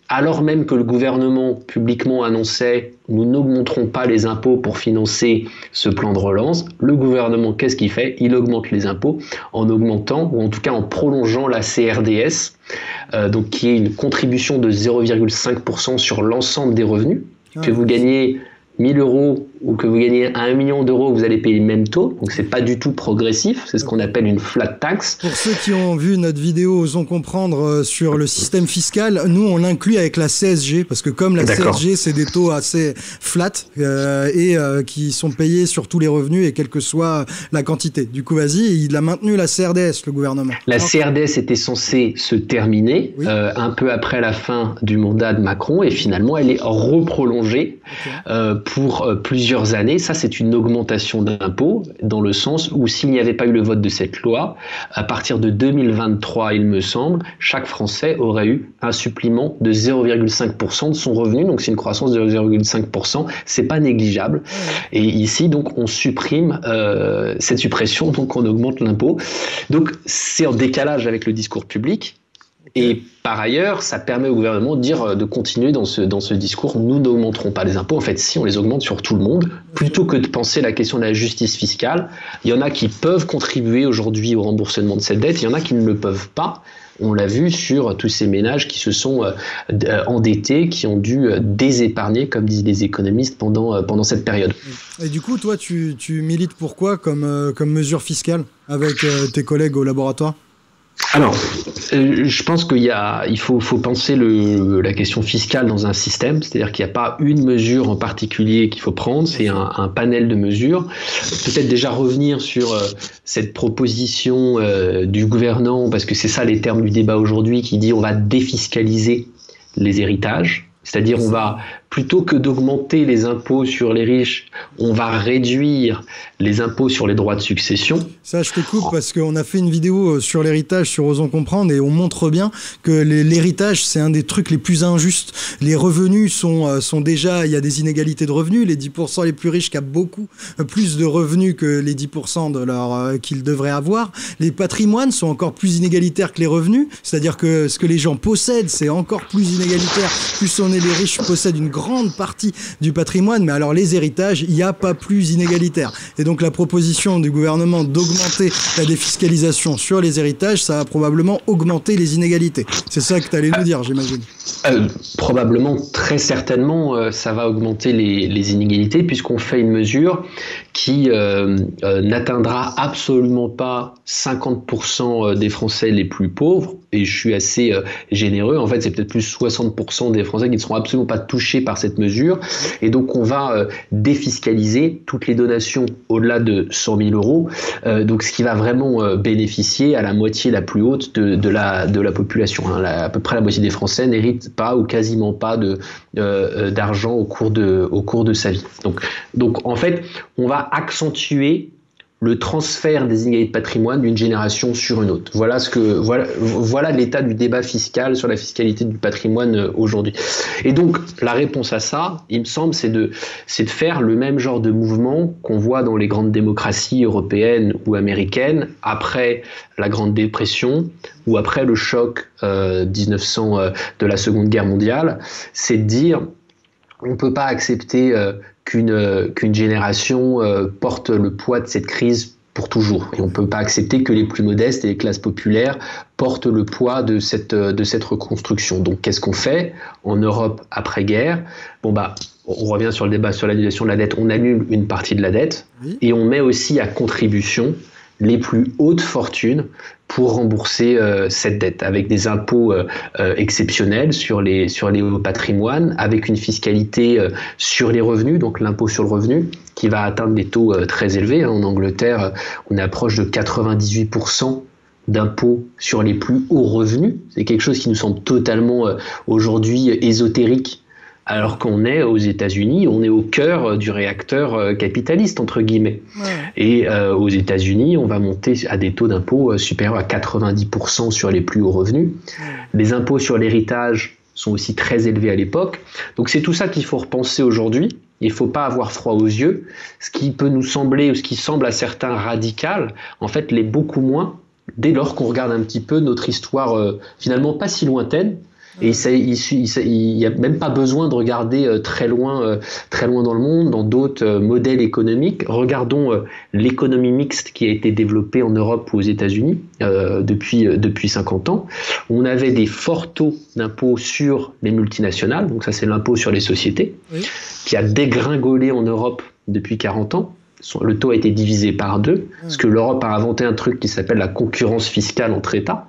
alors même que le gouvernement publiquement annonçait « nous n'augmenterons pas les impôts pour financer ce plan de relance », le gouvernement, qu'est-ce qu'il fait? Il augmente les impôts en augmentant, ou en tout cas en prolongeant la C R D S, euh, donc qui est une contribution de zéro virgule cinq pour cent sur l'ensemble des revenus, ah, que vous gagnez mille euros ou que vous gagnez un million d'euros, vous allez payer le même taux. Donc, c'est pas du tout progressif. C'est ce qu'on appelle une flat tax. Pour ceux qui ont vu notre vidéo, osons comprendre sur le système fiscal, nous, on l'inclut avec la C S G parce que comme la C S G, c'est des taux assez flat euh, et euh, qui sont payés sur tous les revenus et quelle que soit la quantité. Du coup, vas-y, il a maintenu la C R D S, le gouvernement. La Alors, C R D S était censée se terminer oui. euh, un peu après la fin du mandat de Macron et finalement, elle est reprolongée okay. euh, pour euh, plusieurs années. Ça, c'est une augmentation d'impôts dans le sens où s'il n'y avait pas eu le vote de cette loi, à partir de deux mille vingt-trois, il me semble, chaque Français aurait eu un supplément de zéro virgule cinq pour cent de son revenu. Donc, c'est une croissance de zéro virgule cinq pour cent. C'est pas négligeable. Et ici, donc, on supprime euh, cette suppression, donc on augmente l'impôt. Donc, c'est en décalage avec le discours public. Et par ailleurs, ça permet au gouvernement de dire, de continuer dans ce, dans ce discours, nous n'augmenterons pas les impôts. En fait, si on les augmente sur tout le monde, plutôt que de penser la question de la justice fiscale, il y en a qui peuvent contribuer aujourd'hui au remboursement de cette dette, il y en a qui ne le peuvent pas. On l'a vu sur tous ces ménages qui se sont euh, endettés, qui ont dû euh, désépargner, comme disent les économistes, pendant, euh, pendant cette période. Et du coup, toi, tu, tu milites pour quoi comme, euh, comme mesure fiscale avec euh, tes collègues au laboratoire ? Alors, euh, je pense qu'il y a, il faut, faut penser le, la question fiscale dans un système, c'est-à-dire qu'il n'y a pas une mesure en particulier qu'il faut prendre, c'est un, un panel de mesures. Peut-être déjà revenir sur euh, cette proposition euh, du gouvernement, parce que c'est ça les termes du débat aujourd'hui, qui dit on va défiscaliser les héritages. C'est-à-dire on va, plutôt que d'augmenter les impôts sur les riches, on va réduire les impôts sur les droits de succession. Ça, je te coupe parce qu'on a fait une vidéo sur l'héritage sur Osons Comprendre et on montre bien que l'héritage, c'est un des trucs les plus injustes. Les revenus sont, sont déjà, il y a des inégalités de revenus. Les dix pour cent les plus riches qui ont beaucoup plus de revenus que les dix pour cent de leur, euh, qu'ils devraient avoir. Les patrimoines sont encore plus inégalitaires que les revenus. C'est-à-dire que ce que les gens possèdent, c'est encore plus inégalitaire. Plus on est les riches possèdent une grande partie du patrimoine, mais alors les héritages, il n'y a pas plus inégalitaire. Et donc la proposition du gouvernement d'augmenter la défiscalisation sur les héritages, ça va probablement augmenter les inégalités. C'est ça que tu allais nous dire, j'imagine. Euh, probablement, très certainement, euh, ça va augmenter les, les inégalités puisqu'on fait une mesure qui euh, euh, n'atteindra absolument pas cinquante pour cent des Français les plus pauvres. Et je suis assez euh, généreux. En fait, c'est peut-être plus soixante pour cent des Français qui ne seront absolument pas touchés par cette mesure. Et donc, on va euh, défiscaliser toutes les donations au-delà de cent mille euros. Euh, donc, ce qui va vraiment euh, bénéficier à la moitié la plus haute de, de, la, de la population. Hein. La, à peu près la moitié des Français n'héritent pas ou quasiment pas de, euh, d'argent au cours de, au cours de sa vie. Donc, donc, en fait, on va accentuer le transfert des inégalités de patrimoine d'une génération sur une autre. Voilà ce que voilà voilà l'état du débat fiscal sur la fiscalité du patrimoine aujourd'hui. Et donc la réponse à ça, il me semble, c'est de c'est de faire le même genre de mouvement qu'on voit dans les grandes démocraties européennes ou américaines après la Grande Dépression ou après le choc euh, dix-neuf cents euh, de la Seconde Guerre mondiale, c'est de dire on peut pas accepter euh, qu'une qu'une génération euh, porte le poids de cette crise pour toujours. Et on ne peut pas accepter que les plus modestes et les classes populaires portent le poids de cette, de cette reconstruction. Donc, qu'est-ce qu'on fait en Europe après-guerre? Bon, bah, on revient sur le débat sur l'annulation de la dette. On annule une partie de la dette oui. Et on met aussi à contribution les plus hautes fortunes pour rembourser euh, cette dette, avec des impôts euh, euh, exceptionnels sur les, sur les hauts patrimoines, avec une fiscalité euh, sur les revenus, donc l'impôt sur le revenu, qui va atteindre des taux euh, très élevés. En Angleterre, on est approche de quatre-vingt-dix-huit pour cent d'impôts sur les plus hauts revenus. C'est quelque chose qui nous semble totalement euh, aujourd'hui ésotérique, alors qu'on est aux États-Unis, on est au cœur du réacteur capitaliste, entre guillemets. Ouais. Et euh, aux États-Unis, on va monter à des taux d'impôt supérieurs à quatre-vingt-dix pour cent sur les plus hauts revenus. Ouais. Les impôts sur l'héritage sont aussi très élevés à l'époque. Donc c'est tout ça qu'il faut repenser aujourd'hui. Il ne faut pas avoir froid aux yeux. Ce qui peut nous sembler, ou ce qui semble à certains radical, en fait, l'est beaucoup moins, dès lors qu'on regarde un petit peu notre histoire euh, finalement pas si lointaine, Et il n'y a même pas besoin de regarder euh, très loin, euh, très loin dans le monde, dans d'autres euh, modèles économiques. Regardons euh, l'économie mixte qui a été développée en Europe ou aux États-Unis euh, depuis, euh, depuis cinquante ans. On avait des forts taux d'impôt sur les multinationales, donc ça c'est l'impôt sur les sociétés, oui. qui a dégringolé en Europe depuis quarante ans. Le taux a été divisé par deux, mmh. parce que l'Europe a inventé un truc qui s'appelle la concurrence fiscale entre États.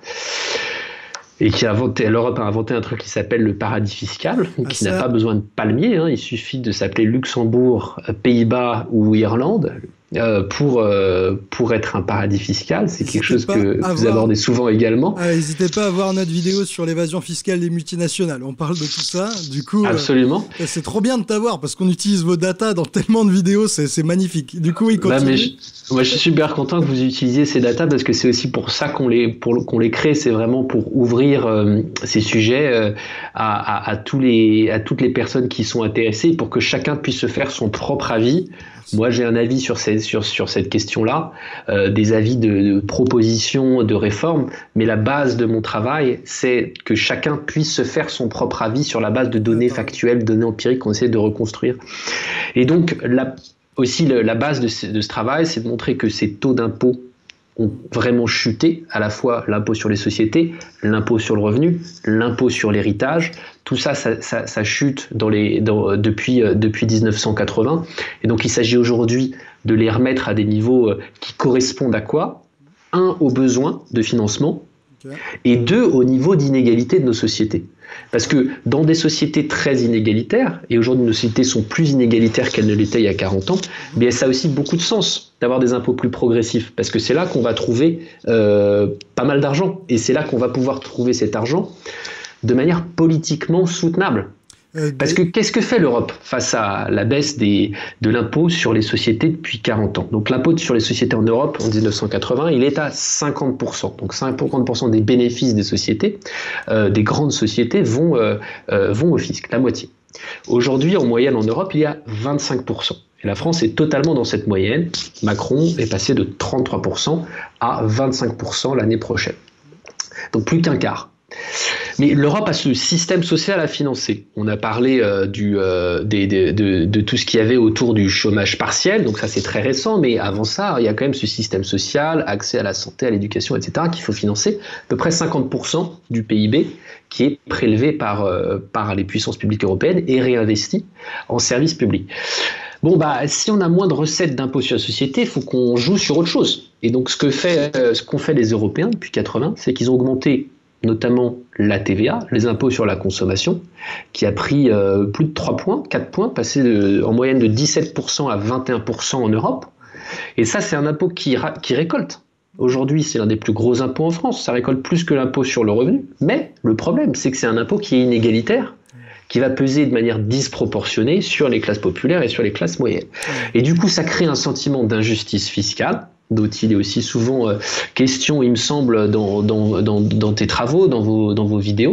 Et qui a inventé, l'Europe a inventé un truc qui s'appelle le paradis fiscal, ah, qui ça... n'a pas besoin de palmier, hein, il suffit de s'appeler Luxembourg, Pays-Bas ou Irlande euh, pour, euh, pour être un paradis fiscal. C'est quelque chose que avoir... vous abordez souvent également. Ah, n'hésitez pas à voir notre vidéo sur l'évasion fiscale des multinationales. On parle de tout ça. Du coup, absolument. Euh, c'est trop bien de t'avoir parce qu'on utilise vos datas dans tellement de vidéos, c'est, c'est magnifique. Du coup, oui, continue. Bah, mais je, moi, je suis super content que vous utilisiez ces datas parce que c'est aussi pour ça qu'on les, pour, qu'on les crée. C'est vraiment pour ouvrir euh, ces sujets euh, à, à, à, tous les, à toutes les personnes qui sont intéressées pour que chacun puisse se faire son propre avis. Moi, j'ai un avis sur, ces, sur, sur cette question-là, euh, des avis de, de propositions, de réformes, mais la base de mon travail, c'est que chacun puisse se faire son propre avis sur la base de données factuelles, données empiriques qu'on essaie de reconstruire. Et donc, la, aussi, le, la base de ce, de ce travail, c'est de montrer que ces taux d'impôt ont vraiment chuté, à la fois l'impôt sur les sociétés, l'impôt sur le revenu, l'impôt sur l'héritage. Tout ça, ça, ça, ça chute dans les, dans, depuis, euh, depuis dix-neuf cent quatre-vingts. Et donc, il s'agit aujourd'hui de les remettre à des niveaux euh, qui correspondent à quoi ? Un, aux besoins de financement, okay. Et deux, au niveau d'inégalité de nos sociétés. Parce que dans des sociétés très inégalitaires, et aujourd'hui nos sociétés sont plus inégalitaires qu'elles ne l'étaient il y a quarante ans, mais ça a aussi beaucoup de sens d'avoir des impôts plus progressifs, parce que c'est là qu'on va trouver euh, pas mal d'argent, et c'est là qu'on va pouvoir trouver cet argent de manière politiquement soutenable. Euh, Parce que qu'est-ce que fait l'Europe face à la baisse des, de l'impôt sur les sociétés depuis quarante ans ? Donc l'impôt sur les sociétés en Europe en dix-neuf cent quatre-vingts, il est à cinquante pour cent. Donc cinquante pour cent des bénéfices des sociétés, euh, des grandes sociétés, vont, euh, euh, vont au fisc, la moitié. Aujourd'hui, en moyenne en Europe, il y a vingt-cinq pour cent. Et la France est totalement dans cette moyenne. Macron est passé de trente-trois pour cent à vingt-cinq pour cent l'année prochaine. Donc plus qu'un quart. Mais l'Europe a ce système social à financer. On a parlé euh, du, euh, des, des, de, de tout ce qu'il y avait autour du chômage partiel, donc ça c'est très récent, mais avant ça, il y a quand même ce système social, accès à la santé, à l'éducation, et cetera, qu'il faut financer. À peu près cinquante pour cent du P I B qui est prélevé par, euh, par les puissances publiques européennes et réinvesti en services publics. Bon, bah, si on a moins de recettes d'impôt sur la société, il faut qu'on joue sur autre chose. Et donc, ce que fait, euh, ce qu'ont fait les Européens depuis quatre-vingts, c'est qu'ils ont augmenté notamment la T V A, les impôts sur la consommation, qui a pris euh, plus de trois points, quatre points, passé de, en moyenne de dix-sept pour cent à vingt et un pour cent en Europe. Et ça, c'est un impôt qui, qui récolte. Aujourd'hui, c'est l'un des plus gros impôts en France. Ça récolte plus que l'impôt sur le revenu. Mais le problème, c'est que c'est un impôt qui est inégalitaire, qui va peser de manière disproportionnée sur les classes populaires et sur les classes moyennes. Et du coup, ça crée un sentiment d'injustice fiscale, dont il est aussi souvent euh, question, il me semble, dans, dans, dans, dans tes travaux, dans vos, dans vos vidéos.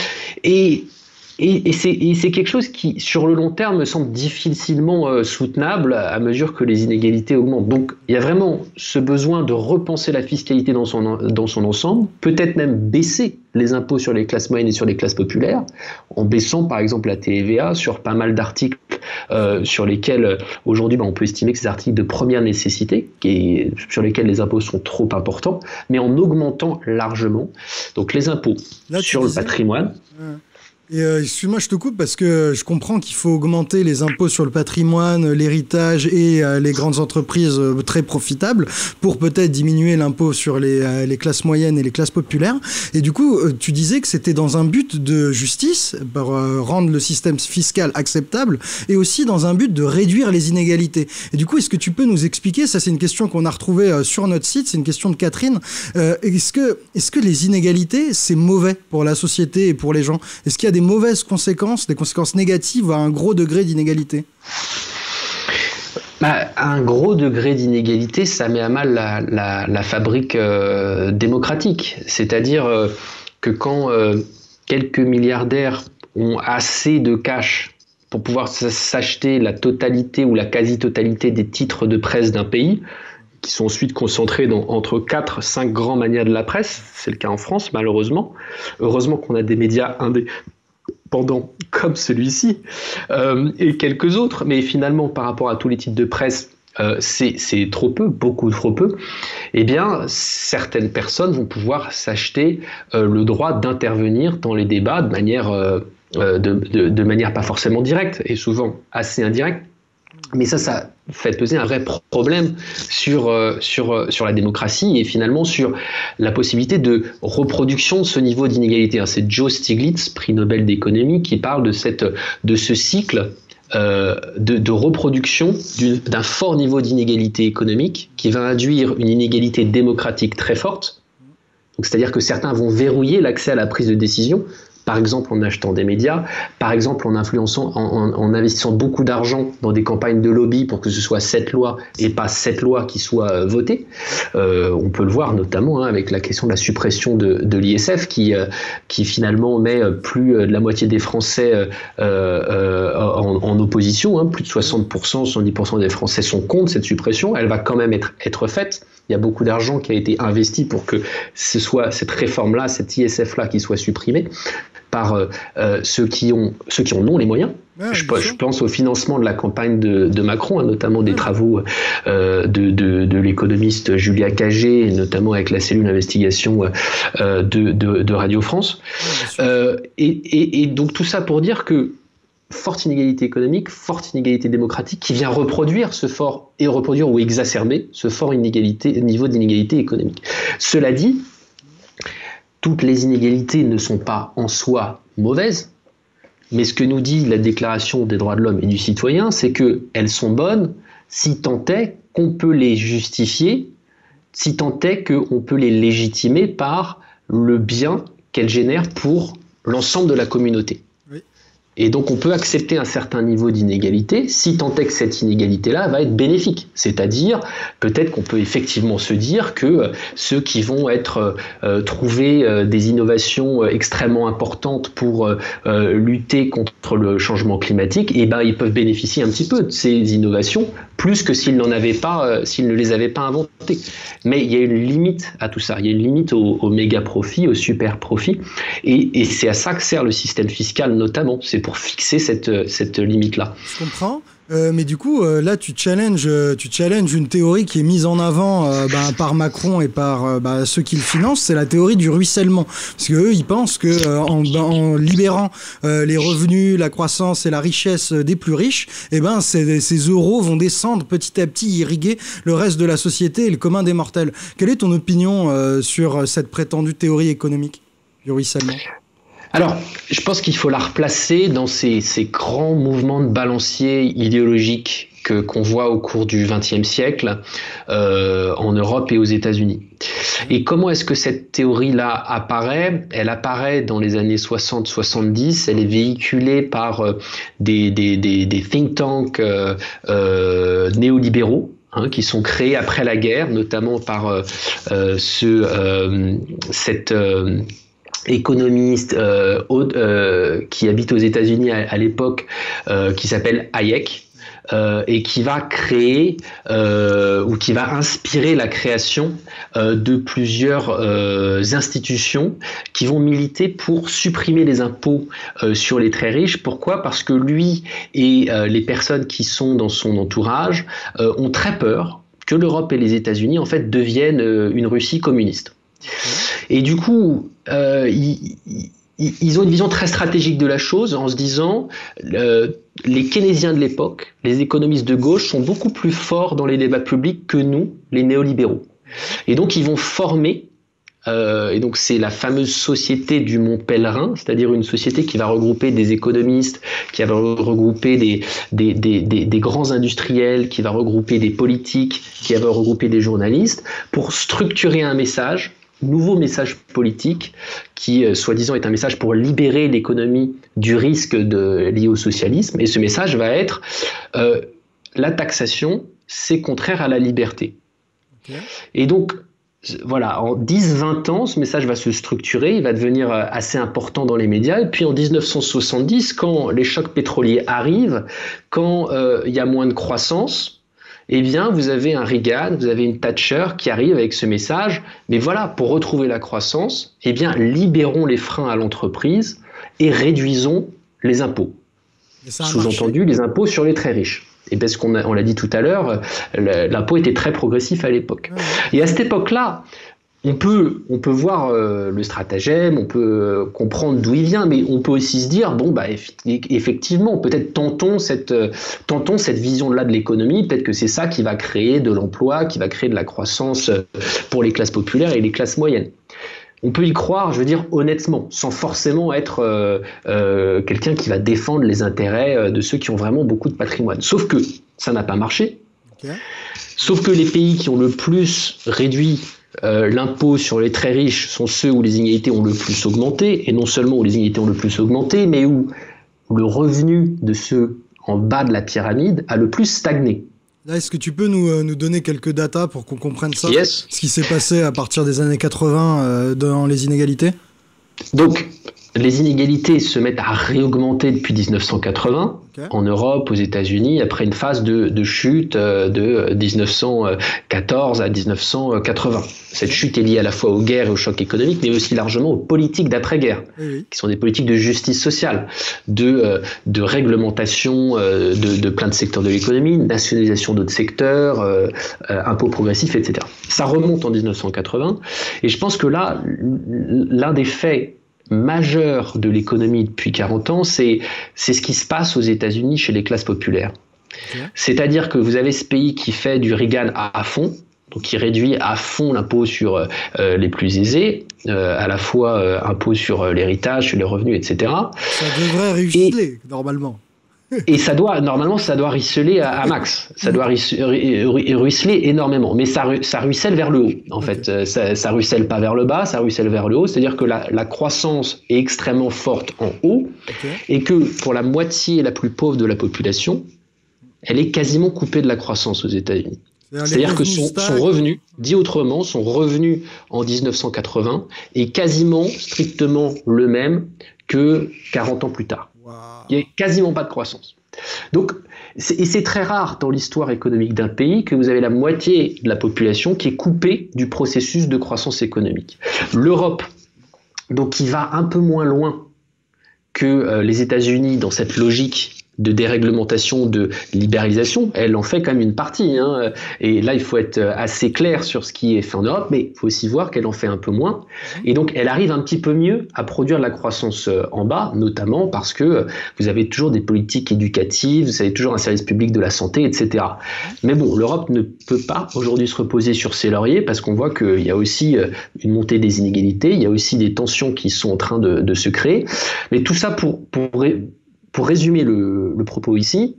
Et, et, et, c'est, et c'est quelque chose qui, sur le long terme, me semble difficilement euh, soutenable à mesure que les inégalités augmentent. Donc, il y a vraiment ce besoin de repenser la fiscalité dans son, dans son ensemble, peut-être même baisser les impôts sur les classes moyennes et sur les classes populaires, en baissant par exemple la T V A sur pas mal d'articles euh, sur lesquels euh, aujourd'hui bah, on peut estimer que c'est des articles de première nécessité, qui, sur lesquels les impôts sont trop importants, mais en augmentant largement donc les impôts Là, sur le disais... patrimoine. Ouais. Et euh, excuse-moi, je te coupe parce que je comprends qu'il faut augmenter les impôts sur le patrimoine, l'héritage et euh, les grandes entreprises euh, très profitables pour peut-être diminuer l'impôt sur les, euh, les classes moyennes et les classes populaires. Et du coup, euh, tu disais que c'était dans un but de justice, pour euh, rendre le système fiscal acceptable, et aussi dans un but de réduire les inégalités. Et du coup, est-ce que tu peux nous expliquer, ça c'est une question qu'on a retrouvée euh, sur notre site, c'est une question de Catherine, euh, est-ce que, est-ce que les inégalités, c'est mauvais pour la société et pour les gens ? Est-ce qu'il y a des mauvaises conséquences, des conséquences négatives à un gros degré d'inégalité ? Bah, un gros degré d'inégalité, ça met à mal la, la, la fabrique euh, démocratique. C'est-à-dire euh, que quand euh, quelques milliardaires ont assez de cash pour pouvoir s'acheter la totalité ou la quasi-totalité des titres de presse d'un pays, qui sont ensuite concentrés dans, entre quatre cinq grands magnats de la presse. C'est le cas en France, malheureusement. Heureusement qu'on a des médias indépendants comme celui-ci, euh, et quelques autres, mais finalement, par rapport à tous les titres de presse, euh, c'est, c'est trop peu, beaucoup trop peu. Eh bien, certaines personnes vont pouvoir s'acheter euh, le droit d'intervenir dans les débats de manière, euh, de, de, de manière pas forcément directe, et souvent assez indirecte. Mais ça, ça fait peser un vrai problème sur, euh, sur, euh, sur la démocratie et finalement sur la possibilité de reproduction de ce niveau d'inégalité. C'est Joe Stiglitz, prix Nobel d'économie, qui parle de, cette, de ce cycle euh, de, de reproduction d'une, d'un fort niveau d'inégalité économique qui va induire une inégalité démocratique très forte. Donc, c'est-à-dire que certains vont verrouiller l'accès à la prise de décision, par exemple en achetant des médias, par exemple en influençant, en, en, en investissant beaucoup d'argent dans des campagnes de lobby pour que ce soit cette loi et pas cette loi qui soit euh, votée. Euh, on peut le voir notamment hein, avec la question de la suppression de, de l'I S F qui, euh, qui finalement met plus de la moitié des Français euh, euh, en, en opposition. Hein, plus de soixante pour cent, soixante-dix pour cent des Français sont contre cette suppression. Elle va quand même être, être faite. Il y a beaucoup d'argent qui a été investi pour que ce soit cette réforme-là, cette I S F-là qui soit supprimée par euh, ceux, qui ont, ceux qui en ont les moyens. Ouais, je, je pense au financement de la campagne de, de Macron, hein, notamment des ouais. travaux euh, de, de, de l'économiste Julia Cagé, notamment avec la cellule d'investigation euh, de, de, de Radio France. Ouais, euh, et, et, et donc tout ça pour dire que forte inégalité économique, forte inégalité démocratique qui vient reproduire ce fort, et reproduire ou exacerber ce fort inégalité, niveau d'inégalité économique. Cela dit, toutes les inégalités ne sont pas en soi mauvaises, mais ce que nous dit la Déclaration des droits de l'homme et du citoyen, c'est qu'elles sont bonnes si tant est qu'on peut les justifier, si tant est qu'on peut les légitimer par le bien qu'elles génèrent pour l'ensemble de la communauté. Oui. Et donc on peut accepter un certain niveau d'inégalité si tant est que cette inégalité-là va être bénéfique. C'est-à-dire, peut-être qu'on peut effectivement se dire que euh, ceux qui vont être euh, trouver euh, des innovations euh, extrêmement importantes pour euh, euh, lutter contre le changement climatique, eh ben, ils peuvent bénéficier un petit peu de ces innovations, plus que s'ils n'en avaient pas, euh, s'ils ne les avaient pas inventées. Mais il y a une limite à tout ça. Il y a une limite au, au méga profit, au super profit. Et, et c'est à ça que sert le système fiscal notamment. C'est pour fixer cette, cette limite-là. Je comprends. Euh, mais du coup, euh, là, tu challenges, tu challenges une théorie qui est mise en avant euh, bah, par Macron et par euh, bah, ceux qui le financent, c'est la théorie du ruissellement. Parce qu'eux, ils pensent que euh, en, en libérant euh, les revenus, la croissance et la richesse des plus riches, eh ben, ces, ces euros vont descendre petit à petit, irriguer le reste de la société et le commun des mortels. Quelle est ton opinion euh, sur cette prétendue théorie économique du ruissellement ? Alors, je pense qu'il faut la replacer dans ces, ces grands mouvements de balancier idéologiques que, qu'on voit au cours du vingtième siècle euh, en Europe et aux États-Unis. Et comment est-ce que cette théorie-là apparaît ? Elle apparaît dans les années soixante soixante-dix, elle est véhiculée par euh, des, des, des, des think tanks euh, euh, néolibéraux, Hein, qui sont créés après la guerre, notamment par euh, euh, ce, euh, cette euh, économiste euh, euh, qui habite aux États-Unis à, à l'époque, euh, qui s'appelle Hayek, euh, et qui va créer euh, ou qui va inspirer la création euh, de plusieurs euh, institutions qui vont militer pour supprimer les impôts euh, sur les très riches. Pourquoi ? Parce que lui et euh, les personnes qui sont dans son entourage euh, ont très peur que l'Europe et les États-Unis en fait deviennent euh, une Russie communiste. Et du coup, euh, ils, ils ont une vision très stratégique de la chose en se disant euh, les keynésiens de l'époque, les économistes de gauche sont beaucoup plus forts dans les débats publics que nous, les néolibéraux. Et donc ils vont former, euh, et donc c'est la fameuse société du Mont Pèlerin, c'est-à-dire une société qui va regrouper des économistes, qui va regrouper des, des, des, des, des grands industriels, qui va regrouper des politiques, qui va regrouper des journalistes, pour structurer un message, nouveau message politique qui, euh, soi-disant, est un message pour libérer l'économie du risque de, lié au socialisme. Et ce message va être euh, la taxation, c'est contraire à la liberté. Okay. Et donc, voilà, en dix vingt ans, ce message va se structurer, il va devenir assez important dans les médias. Et puis en dix-neuf cent soixante-dix, quand les chocs pétroliers arrivent, quand euh, il y a moins de croissance, eh bien, vous avez un Reagan, vous avez une Thatcher qui arrive avec ce message. Mais voilà, pour retrouver la croissance, eh bien, libérons les freins à l'entreprise et réduisons les impôts. Sous-entendu, les impôts sur les très riches. Et parce qu'on a, on l'a dit tout à l'heure, l'impôt était très progressif à l'époque. Ouais. Et à cette époque-là, on peut, on peut voir euh, le stratagème, on peut euh, comprendre d'où il vient, mais on peut aussi se dire, bon, bah, effectivement, peut-être tentons cette, euh, tentons cette vision-là de l'économie, peut-être que c'est ça qui va créer de l'emploi, qui va créer de la croissance pour les classes populaires et les classes moyennes. On peut y croire, je veux dire, honnêtement, sans forcément être euh, euh, quelqu'un qui va défendre les intérêts de ceux qui ont vraiment beaucoup de patrimoine. Sauf que ça n'a pas marché. Okay. Sauf que les pays qui ont le plus réduit euh, l'impôt sur les très riches sont ceux où les inégalités ont le plus augmenté, et non seulement où les inégalités ont le plus augmenté, mais où le revenu de ceux en bas de la pyramide a le plus stagné. Là, est-ce que tu peux nous, euh, nous donner quelques datas pour qu'on comprenne ça? Yes. Ce qui s'est passé à partir des années quatre-vingts euh, dans les inégalités? Donc, les inégalités se mettent à réaugmenter depuis dix-neuf cent quatre-vingts, okay, en Europe, aux États-Unis, après une phase de, de chute de dix-neuf cent quatorze à dix-neuf cent quatre-vingts. Cette chute est liée à la fois aux guerres et aux chocs économiques, mais aussi largement aux politiques d'après-guerre, oui, qui sont des politiques de justice sociale, de, de réglementation de, de plein de secteurs de l'économie, nationalisation d'autres secteurs, euh, impôts progressifs, et cetera. Ça remonte en dix-neuf cent quatre-vingts, et je pense que là, l'un des faits majeur de l'économie depuis quarante ans, c'est, c'est ce qui se passe aux États-Unis chez les classes populaires. Okay. C'est-à-dire que vous avez ce pays qui fait du Reagan à, à fond, donc qui réduit à fond l'impôt sur euh, les plus aisés, euh, à la fois euh, impôt sur euh, l'héritage, sur les revenus, et cetera. Ça devrait ruisseler, normalement. Et ça doit, normalement, ça doit ruisseler à, à max. Ça doit ruisseler énormément. Mais ça, ça ruisselle vers le haut, en okay. fait. Ça, ça ruisselle pas vers le bas, ça ruisselle vers le haut. C'est-à-dire que la, la croissance est extrêmement forte en haut, okay, et que pour la moitié la plus pauvre de la population, elle est quasiment coupée de la croissance aux États-Unis. C'est-à-dire, C'est-à-dire que son, son revenu, dit autrement, son revenu en dix-neuf cent quatre-vingts est quasiment, strictement le même que quarante ans plus tard. Wow. Il n'y a quasiment pas de croissance. Donc, c'est, et c'est très rare dans l'histoire économique d'un pays que vous avez la moitié de la population qui est coupée du processus de croissance économique. L'Europe, donc, qui va un peu moins loin que euh, les États-Unis dans cette logique de déréglementation, de libéralisation, elle en fait quand même une partie, hein. Et là il faut être assez clair sur ce qui est fait en Europe, mais il faut aussi voir qu'elle en fait un peu moins, et donc elle arrive un petit peu mieux à produire de la croissance en bas, notamment parce que vous avez toujours des politiques éducatives, vous avez toujours un service public de la santé, et cetera. Mais bon, l'Europe ne peut pas aujourd'hui se reposer sur ses lauriers, parce qu'on voit qu'il y a aussi une montée des inégalités, il y a aussi des tensions qui sont en train de, de se créer, mais tout ça pour, pour Pour résumer le, le propos ici,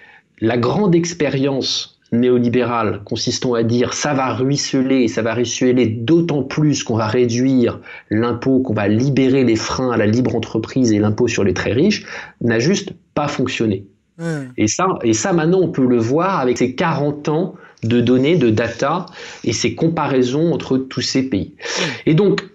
la grande expérience néolibérale consistant à dire ça va ruisseler, ça va ruisseler d'autant plus qu'on va réduire l'impôt, qu'on va libérer les freins à la libre entreprise et l'impôt sur les très riches, n'a juste pas fonctionné. Mmh. Et ça, et ça, maintenant, on peut le voir avec ces quarante ans de données, de data, et ces comparaisons entre tous ces pays. Mmh. Et donc,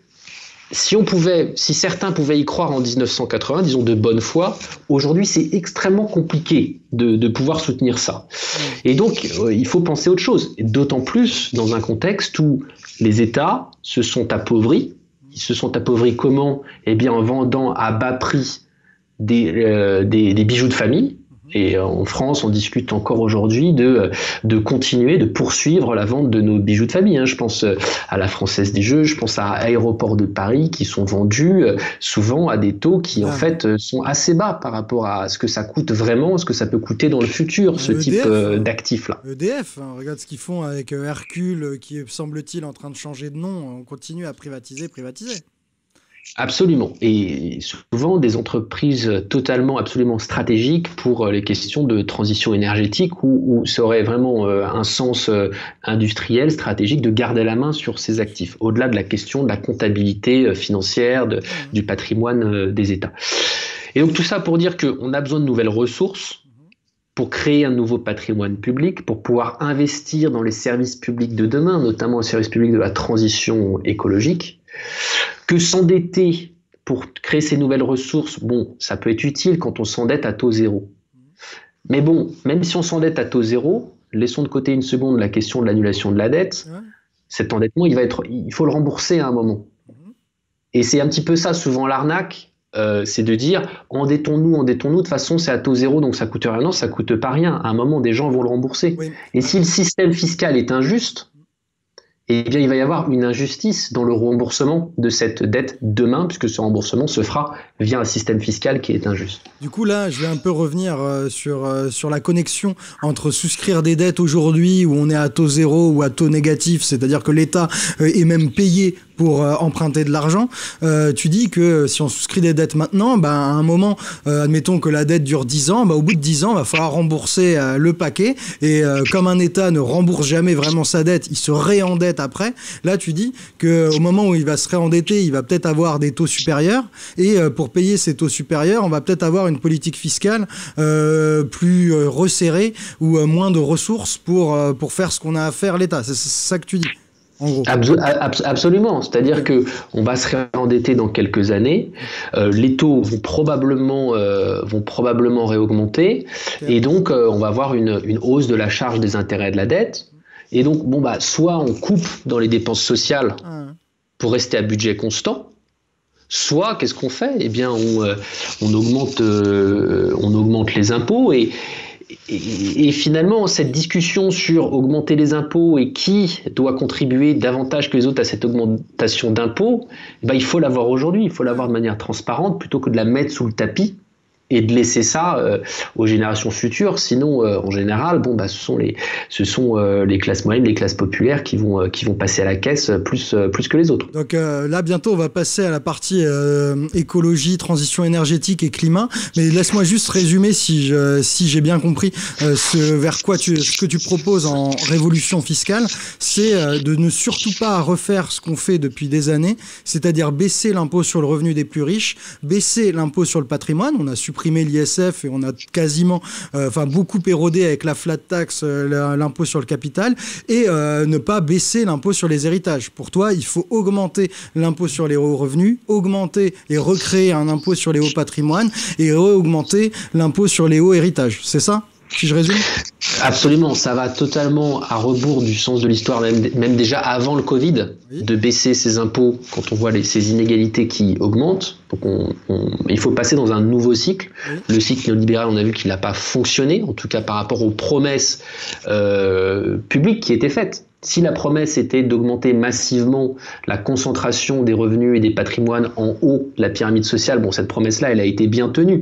Si on pouvait, si certains pouvaient y croire en dix-neuf cent quatre-vingts, disons de bonne foi, aujourd'hui c'est extrêmement compliqué de, de pouvoir soutenir ça. Et donc euh, il faut penser autre chose, d'autant plus dans un contexte où les États se sont appauvris. Ils se sont appauvris comment? Eh bien en vendant à bas prix des, euh, des, des bijoux de famille. Et en France, on discute encore aujourd'hui de, de continuer, de poursuivre la vente de nos bijoux de famille. Hein. Je pense à la Française des Jeux, je pense à Aéroport de Paris, qui sont vendus souvent à des taux qui, en fait, sont assez bas par rapport à ce que ça coûte vraiment, ce que ça peut coûter dans le futur, ce E D F, type euh, d'actifs-là. E D F, hein, regarde ce qu'ils font avec Hercule, qui est, semble-t-il, en train de changer de nom. On continue à privatiser, privatiser. Absolument. Et souvent des entreprises totalement, absolument stratégiques pour les questions de transition énergétique où, où ça aurait vraiment euh, un sens euh, industriel, stratégique de garder la main sur ces actifs, au-delà de la question de la comptabilité euh, financière, de, du patrimoine euh, des États. Et donc tout ça pour dire qu'on a besoin de nouvelles ressources pour créer un nouveau patrimoine public, pour pouvoir investir dans les services publics de demain, notamment le service public de la transition écologique. Que s'endetter pour créer ces nouvelles ressources, bon, ça peut être utile quand on s'endette à taux zéro. Mais bon, même si on s'endette à taux zéro, laissons de côté une seconde la question de l'annulation de la dette. Ouais. Cet endettement, il va être, il faut le rembourser à un moment. Mmh. Et c'est un petit peu ça, souvent l'arnaque, euh, c'est de dire endettons-nous, endettons-nous, de toute façon c'est à taux zéro, donc ça coûte rien. Non, ça coûte pas rien. À un moment, des gens vont le rembourser. Oui. Et si le système fiscal est injuste, eh bien, il va y avoir une injustice dans le remboursement de cette dette demain, puisque ce remboursement se fera via un système fiscal qui est injuste. Du coup, là, je vais un peu revenir euh, sur, euh, sur la connexion entre souscrire des dettes aujourd'hui, où on est à taux zéro ou à taux négatif, c'est-à-dire que l'État euh, est même payé pour euh, emprunter de l'argent. Euh, tu dis que euh, si on souscrit des dettes maintenant, bah, à un moment, euh, admettons que la dette dure dix ans, bah, au bout de dix ans, il va falloir rembourser euh, le paquet. Et euh, comme un État ne rembourse jamais vraiment sa dette, il se réendette après. Là, tu dis qu'au moment où il va se réendetter, il va peut-être avoir des taux supérieurs. Et euh, pour payer ces taux supérieurs, on va peut-être avoir une politique fiscale euh, plus euh, resserrée ou euh, moins de ressources pour, euh, pour faire ce qu'on a à faire l'État. C'est, c'est ça que tu dis. Abs- absolument, c'est-à-dire que on va se réendetter dans quelques années, euh, les taux vont probablement euh, vont probablement réaugmenter et donc euh, on va avoir une, une hausse de la charge des intérêts de la dette et donc bon bah soit on coupe dans les dépenses sociales pour rester à budget constant, soit qu'est-ce qu'on fait ? Eh bien on euh, on augmente euh, on augmente les impôts et Et, et finalement, cette discussion sur augmenter les impôts et qui doit contribuer davantage que les autres à cette augmentation d'impôts, ben, il faut l'avoir aujourd'hui, il faut l'avoir de manière transparente plutôt que de la mettre sous le tapis et de laisser ça euh, aux générations futures. Sinon, euh, en général, bon, bah, ce sont, les, ce sont euh, les classes moyennes, les classes populaires qui vont, euh, qui vont passer à la caisse plus, euh, plus que les autres. Donc euh, là, bientôt, on va passer à la partie euh, écologie, transition énergétique et climat. Mais laisse-moi juste résumer, si, je, si j'ai bien compris, euh, ce, vers quoi tu, ce que tu proposes en révolution fiscale, c'est euh, de ne surtout pas refaire ce qu'on fait depuis des années, c'est-à-dire baisser l'impôt sur le revenu des plus riches, baisser l'impôt sur le patrimoine. On a supprimé l'I S F et on a quasiment, euh, enfin beaucoup érodé avec la flat tax, euh, l'impôt sur le capital, et euh, ne pas baisser l'impôt sur les héritages. Pour toi, il faut augmenter l'impôt sur les hauts revenus, augmenter et recréer un impôt sur les hauts patrimoines et augmenter l'impôt sur les hauts héritages. C'est ça ? Si je résume ? Absolument, ça va totalement à rebours du sens de l'histoire, même, même déjà avant le Covid, oui. De baisser ces impôts quand on voit les, ces inégalités qui augmentent. Donc on, on, il faut passer dans un nouveau cycle. Oui. Le cycle néolibéral, on a vu qu'il n'a pas fonctionné, en tout cas par rapport aux promesses euh, publiques qui étaient faites. Si la promesse était d'augmenter massivement la concentration des revenus et des patrimoines en haut de la pyramide sociale, bon, cette promesse-là, elle a été bien tenue.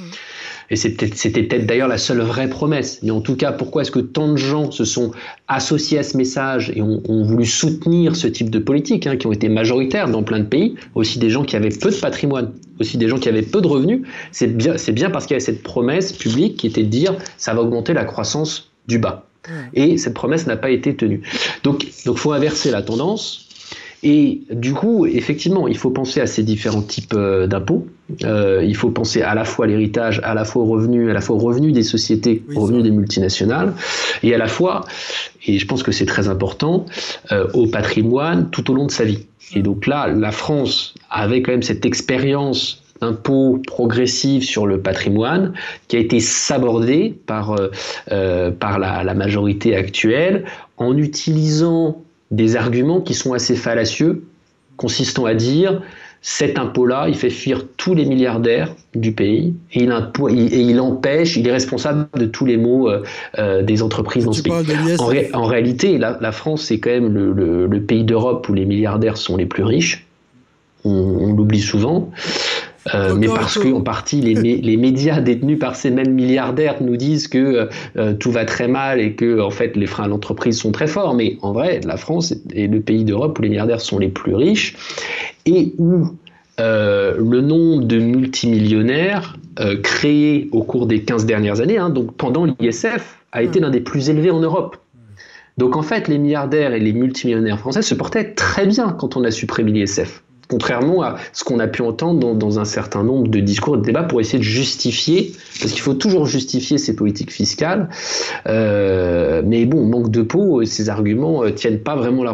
Et c'était, c'était peut-être d'ailleurs la seule vraie promesse. Et en tout cas, pourquoi est-ce que tant de gens se sont associés à ce message et ont, ont voulu soutenir ce type de politique, hein, qui ont été majoritaires dans plein de pays, aussi des gens qui avaient peu de patrimoine, aussi des gens qui avaient peu de revenus, c'est bien, c'est bien parce qu'il y avait cette promesse publique qui était de dire ça va augmenter la croissance du bas. Et cette promesse n'a pas été tenue. Donc, donc faut inverser la tendance. Et du coup, effectivement, il faut penser à ces différents types euh, d'impôts. Euh, il faut penser à la fois à l'héritage, à la fois aux revenus, à la fois aux revenus des sociétés, oui, aux revenus des multinationales, et à la fois, et je pense que c'est très important, euh, au patrimoine tout au long de sa vie. Et donc là, la France avait quand même cette expérience d'impôt progressif sur le patrimoine qui a été sabordée par, euh, par la, la majorité actuelle en utilisant des arguments qui sont assez fallacieux, consistant à dire cet impôt-là, il fait fuir tous les milliardaires du pays et il, impo- et il empêche, il est responsable de tous les maux euh, euh, des entreprises dans ce pays. En, ré- en réalité, la, la France, c'est quand même le, le, le pays d'Europe où les milliardaires sont les plus riches. On, on l'oublie souvent. Euh, mais parce qu'en partie, les, mé- les médias détenus par ces mêmes milliardaires nous disent que euh, tout va très mal et que en fait, les freins à l'entreprise sont très forts. Mais en vrai, la France est le pays d'Europe où les milliardaires sont les plus riches et où euh, le nombre de multimillionnaires euh, créés au cours des quinze dernières années, hein, donc pendant l'I S F, a été l'un des plus élevés en Europe. Donc en fait, les milliardaires et les multimillionnaires français se portaient très bien quand on a supprimé l'I S F. Contrairement à ce qu'on a pu entendre dans, dans un certain nombre de discours et de débats pour essayer de justifier, parce qu'il faut toujours justifier ces politiques fiscales, euh, mais bon, manque de peau, ces arguments ne tiennent pas vraiment la route.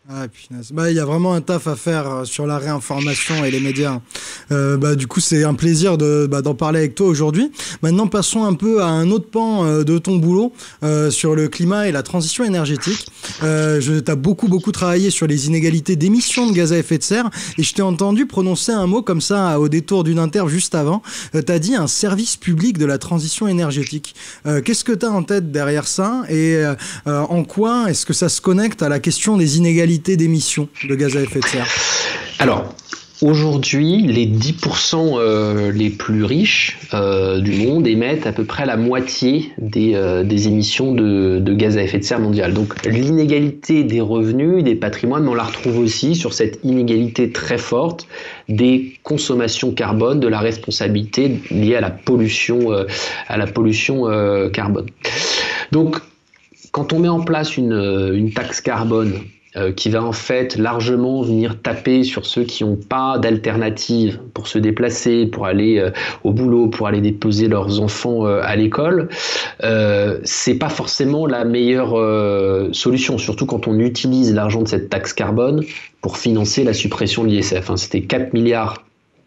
Ah, punaise. Bah, il y a vraiment un taf à faire sur la réinformation et les médias. Euh, bah, du coup, c'est un plaisir de, bah, d'en parler avec toi aujourd'hui. Maintenant, passons un peu à un autre pan euh, de ton boulot euh, sur le climat et la transition énergétique. Euh, je, t'as beaucoup, beaucoup travaillé sur les inégalités d'émissions de gaz à effet de serre et je t'ai entendu prononcer un mot comme ça au détour d'une interview juste avant. Euh, t'as dit un service public de la transition énergétique. Euh, qu'est-ce que t'as en tête derrière ça et euh, en quoi est-ce que ça se connecte à la question des inégalités d'émissions de gaz à effet de serre? Alors, aujourd'hui, les dix pour cent euh, les plus riches euh, du monde émettent à peu près la moitié des, euh, des émissions de, de gaz à effet de serre mondial. Donc, l'inégalité des revenus, des patrimoines, on la retrouve aussi sur cette inégalité très forte des consommations carbone, de la responsabilité liée à la pollution, euh, à la pollution euh, carbone. Donc, quand on met en place une, une taxe carbone euh, qui va en fait largement venir taper sur ceux qui n'ont pas d'alternative pour se déplacer, pour aller euh, au boulot, pour aller déposer leurs enfants euh, à l'école, euh, c'est pas forcément la meilleure euh, solution, surtout quand on utilise l'argent de cette taxe carbone pour financer la suppression de l'I S F. Hein. C'était quatre milliards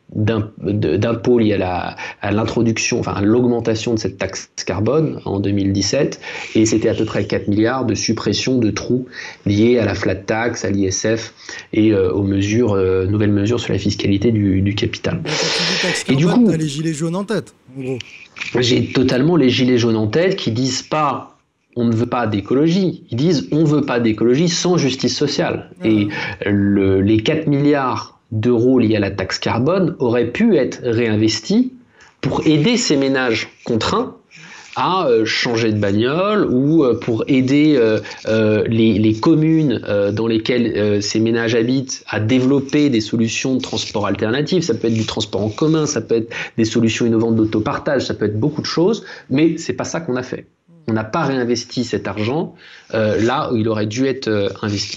d'impôts liés à la, à l'introduction, enfin à l'augmentation de cette taxe carbone en deux mille dix-sept, et c'était à peu près quatre milliards de suppression de trous liés à la flat tax, à l'I S F et euh, aux mesures, euh, nouvelles mesures sur la fiscalité du, du capital. Et du coup, t'as les gilets jaunes en tête, en gros. J'ai totalement les gilets jaunes en tête qui disent pas on ne veut pas d'écologie, ils disent on veut pas d'écologie sans justice sociale. Ah. Et le, les quatre milliards d'euros liés à la taxe carbone auraient pu être réinvestis pour aider ces ménages contraints à euh, changer de bagnole ou euh, pour aider euh, euh, les, les communes euh, dans lesquelles euh, ces ménages habitent à développer des solutions de transport alternatives. Ça peut être du transport en commun, ça peut être des solutions innovantes d'autopartage, ça peut être beaucoup de choses, mais c'est pas ça qu'on a fait. On n'a pas réinvesti cet argent euh, là où il aurait dû être euh, investi.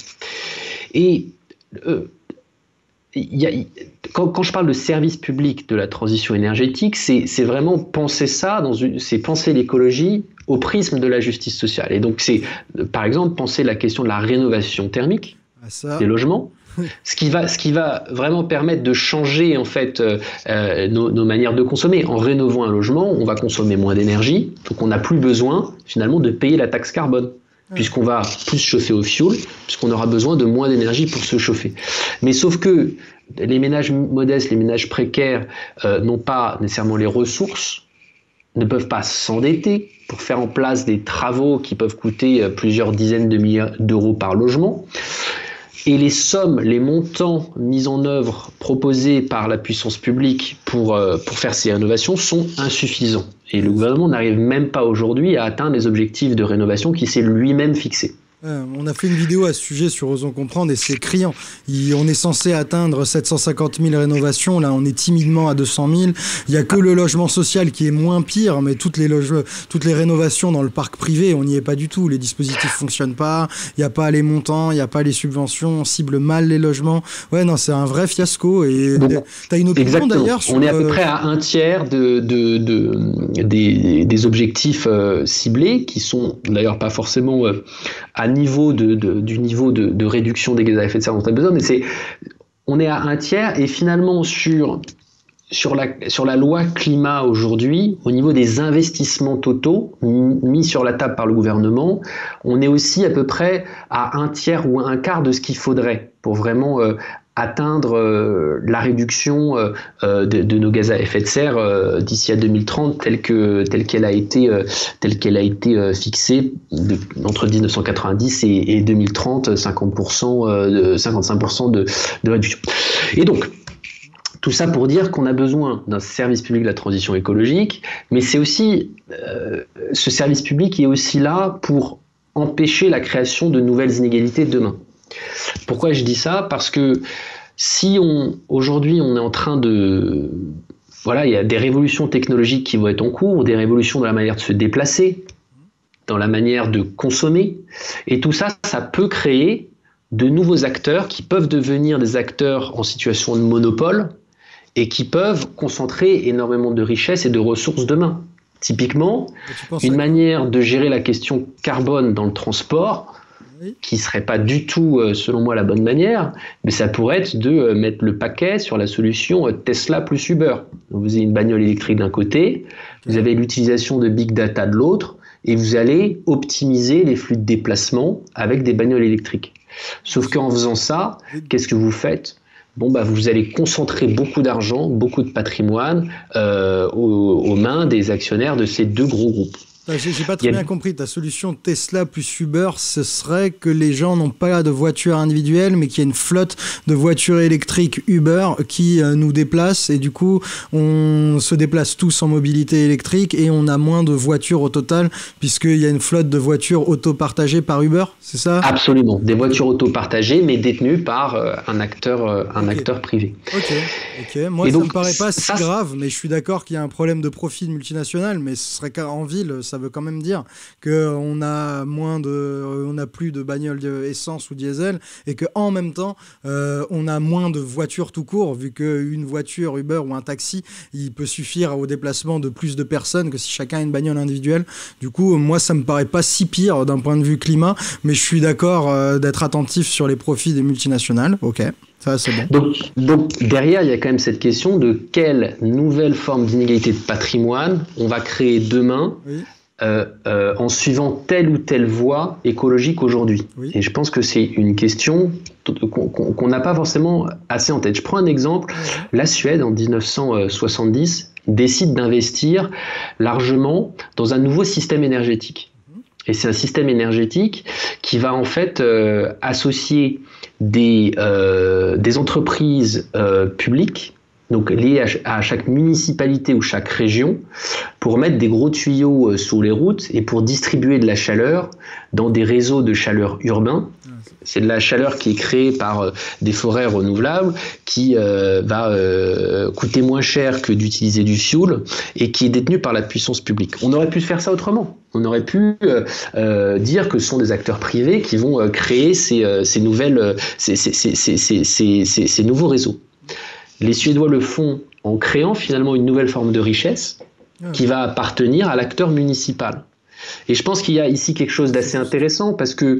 Et euh, Il y a, quand, quand je parle de service public de la transition énergétique, c'est, c'est vraiment penser ça, dans une, c'est penser l'écologie au prisme de la justice sociale. Et donc c'est, par exemple, penser la question de la rénovation thermique ah ça. des logements, ce qui va, ce qui va vraiment permettre de changer en fait euh, euh, nos, nos manières de consommer. En rénovant un logement, on va consommer moins d'énergie, donc on n'a plus besoin finalement de payer la taxe carbone. Puisqu'on va plus chauffer au fioul, puisqu'on aura besoin de moins d'énergie pour se chauffer. Mais sauf que les ménages modestes, les ménages précaires euh, n'ont pas nécessairement les ressources, ne peuvent pas s'endetter pour faire en place des travaux qui peuvent coûter plusieurs dizaines de milliards d'euros par logement. Et les sommes, les montants mis en œuvre, proposés par la puissance publique pour, euh, pour faire ces rénovations sont insuffisants. Et le gouvernement n'arrive même pas aujourd'hui à atteindre les objectifs de rénovation qu'il s'est lui-même fixés. Euh, on a fait une vidéo à ce sujet sur Osons Comprendre et c'est criant. Il, on est censé atteindre sept cent cinquante mille rénovations, là on est timidement à deux cent mille. Il n'y a que le logement social qui est moins pire, mais toutes les, loge- toutes les rénovations dans le parc privé, on n'y est pas du tout. Les dispositifs ne fonctionnent pas, il n'y a pas les montants, il n'y a pas les subventions, on cible mal les logements. Ouais, non, c'est un vrai fiasco. Et tu as une opinion Exactement. d'ailleurs sur... On est à peu près à un tiers de, de, de, des, des objectifs euh, ciblés, qui sont d'ailleurs pas forcément euh, à niveau de, de, du niveau de, de réduction des gaz à effet de serre dont on a besoin, mais c'est, on est à un tiers, et finalement sur, sur, la, sur la loi climat aujourd'hui, au niveau des investissements totaux mis sur la table par le gouvernement, on est aussi à peu près à un tiers ou un quart de ce qu'il faudrait pour vraiment euh, atteindre euh, la réduction euh, de, de nos gaz à effet de serre euh, d'ici à deux mille trente telle que telle qu'elle a été euh, telle qu'elle a été euh, fixée de, entre dix-neuf cent quatre-vingt-dix et, et deux mille trente, cinquante pour cent euh, de, cinquante-cinq pour cent de, de réduction. Et donc tout ça pour dire qu'on a besoin d'un service public de la transition écologique, mais c'est aussi euh, ce service public est aussi là pour empêcher la création de nouvelles inégalités demain. Pourquoi je dis ça ? Parce que si on, aujourd'hui on est en train de... Voilà, il y a des révolutions technologiques qui vont être en cours, des révolutions dans la manière de se déplacer, dans la manière de consommer, et tout ça, ça peut créer de nouveaux acteurs qui peuvent devenir des acteurs en situation de monopole et qui peuvent concentrer énormément de richesses et de ressources demain. Typiquement, une manière de gérer la question carbone dans le transport, oui. qui ne serait pas du tout, euh, selon moi, la bonne manière, mais ça pourrait être de euh, mettre le paquet sur la solution euh, Tesla plus Uber. Donc, vous avez une bagnole électrique d'un côté, vous avez l'utilisation de big data de l'autre, et vous allez optimiser les flux de déplacement avec des bagnoles électriques. Sauf qu'en faisant ça, qu'est-ce que vous faites ? Bon, bah, vous allez concentrer beaucoup d'argent, beaucoup de patrimoine euh, aux, aux mains des actionnaires de ces deux gros groupes. J'ai, j'ai pas très bien compris. Ta solution Tesla plus Uber, ce serait que les gens n'ont pas de voiture individuelle, mais qu'il y a une flotte de voitures électriques Uber qui euh, nous déplace, et du coup, on se déplace tous en mobilité électrique et on a moins de voitures au total, puisqu'il y a une flotte de voitures auto-partagées par Uber, c'est ça ? Absolument. Des voitures auto-partagées, mais détenues par euh, un acteur, euh, un okay. acteur privé. Ok. Ok. Moi, et ça donc, me paraît pas si ça, grave, mais je suis d'accord qu'il y a un problème de profit multinational, mais ce serait qu'en ville, ça veut quand même dire qu'on a moins de, on a plus de bagnoles essence ou diesel, et qu'en même temps, euh, on a moins de voitures tout court, vu qu'une voiture Uber ou un taxi, il peut suffire au déplacement de plus de personnes que si chacun a une bagnole individuelle. Du coup, moi, ça me paraît pas si pire d'un point de vue climat, mais je suis d'accord euh, d'être attentif sur les profits des multinationales. Ok. Ça, c'est bon. Donc, donc derrière, il y a quand même cette question de quelle nouvelle forme d'inégalité de patrimoine on va créer demain. Oui. Euh, euh, en suivant telle ou telle voie écologique aujourd'hui. Oui. Et je pense que c'est une question qu'on n'a pas forcément assez en tête. Je prends un exemple. Oui. La Suède, en dix-neuf cent soixante-dix, décide d'investir largement dans un nouveau système énergétique. Et c'est un système énergétique qui va en fait euh, associer des, euh, des entreprises euh, publiques, donc liées à, à chaque municipalité ou chaque région, pour mettre des gros tuyaux euh, sous les routes et pour distribuer de la chaleur dans des réseaux de chaleur urbains. C'est de la chaleur qui est créée par euh, des forêts renouvelables, qui euh, va euh, coûter moins cher que d'utiliser du fioul et qui est détenue par la puissance publique. On aurait pu faire ça autrement. On aurait pu euh, euh, dire que ce sont des acteurs privés qui vont euh, créer ces, euh, ces, nouvelles, euh, ces, ces, ces, ces, ces, ces, ces, ces nouveaux réseaux. Les Suédois le font en créant finalement une nouvelle forme de richesse qui va appartenir à l'acteur municipal. Et je pense qu'il y a ici quelque chose d'assez intéressant parce que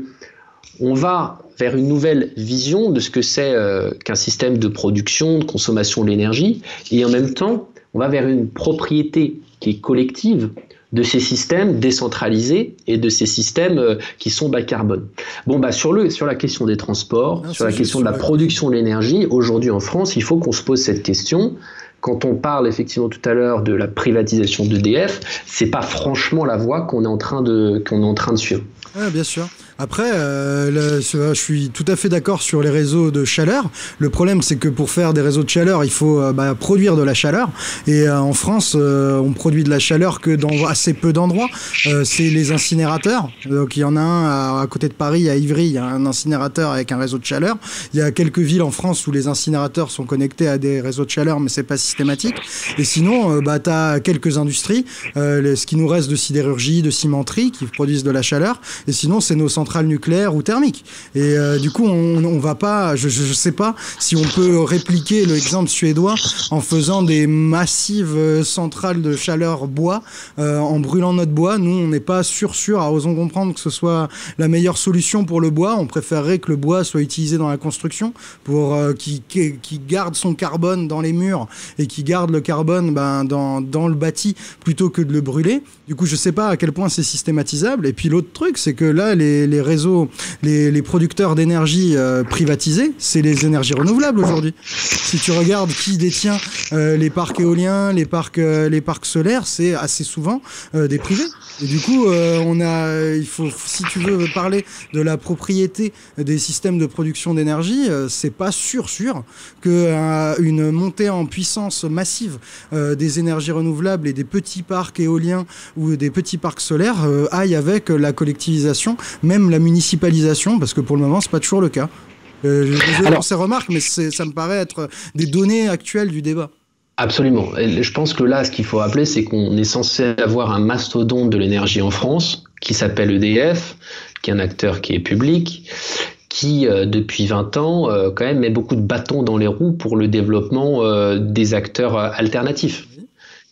on va vers une nouvelle vision de ce que c'est euh, qu'un système de production, de consommation de l'énergie, et en même temps, on va vers une propriété qui est collective de ces systèmes décentralisés et de ces systèmes euh, qui sont bas carbone. Bon, bah, sur, le, sur la question des transports, non, sur la question de la production de l'énergie, aujourd'hui en France, il faut qu'on se pose cette question. Quand on parle effectivement tout à l'heure de la privatisation d'E D F, c'est pas franchement la voie qu'on est en train de, qu'on est en train de suivre. Ouais, bien sûr. Après, euh, le, je suis tout à fait d'accord sur les réseaux de chaleur. Le problème, c'est que pour faire des réseaux de chaleur, il faut euh, bah, produire de la chaleur. Et euh, en France, euh, on produit de la chaleur que dans assez peu d'endroits. Euh, c'est les incinérateurs. Donc, il y en a un à, à côté de Paris, à Ivry, il y a un incinérateur avec un réseau de chaleur. Il y a quelques villes en France où les incinérateurs sont connectés à des réseaux de chaleur, mais c'est pas systématique. Et sinon, euh, bah, tu as quelques industries, euh, les, ce qui nous reste de sidérurgie, de cimenterie, qui produisent de la chaleur. Et sinon, c'est nos centrales nucléaires ou thermiques. Et euh, du coup, on, on va pas, je, je sais pas si on peut répliquer l'exemple suédois en faisant des massives centrales de chaleur bois, euh, en brûlant notre bois. Nous, on n'est pas sûr, sûr, à osons comprendre que ce soit la meilleure solution pour le bois. On préférerait que le bois soit utilisé dans la construction pour euh, qui, qui, qui garde son carbone dans les murs et qui garde le carbone ben, dans, dans le bâti plutôt que de le brûler. Du coup, je sais pas à quel point c'est systématisable. Et puis l'autre truc, c'est que là, les, les réseaux, les, les producteurs d'énergie euh, privatisés, c'est les énergies renouvelables aujourd'hui. Si tu regardes qui détient euh, les parcs éoliens, les parcs, euh, les parcs solaires, c'est assez souvent euh, des privés. Et du coup, euh, on a, il faut, si tu veux parler de la propriété des systèmes de production d'énergie, euh, c'est pas sûr, sûr que euh, une montée en puissance massive euh, des énergies renouvelables et des petits parcs éoliens ou des petits parcs solaires euh, aille avec la collectivisation, même la municipalisation, parce que pour le moment, c'est pas toujours le cas. Euh, désolé pour ces remarques, mais ça me paraît être des données actuelles du débat. Absolument. Et je pense que là, ce qu'il faut rappeler, c'est qu'on est censé avoir un mastodonte de l'énergie en France qui s'appelle E D F, qui est un acteur qui est public, qui, euh, depuis vingt ans, euh, quand même, met beaucoup de bâtons dans les roues pour le développement euh, des acteurs euh, alternatifs.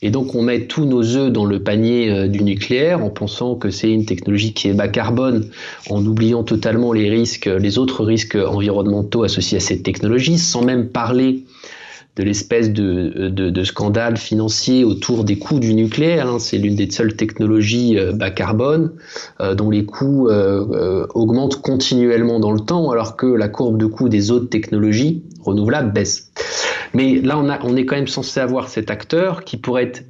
Et donc on met tous nos œufs dans le panier euh, du nucléaire en pensant que c'est une technologie qui est bas carbone, en oubliant totalement les risques, les autres risques environnementaux associés à cette technologie, sans même parler de l'espèce de, de, de scandale financier autour des coûts du nucléaire. Hein. C'est l'une des seules technologies euh, bas carbone euh, dont les coûts euh, euh, augmentent continuellement dans le temps, alors que la courbe de coûts des autres technologies renouvelables baisse. Mais là, on, a, on est quand même censé avoir cet acteur qui pourrait être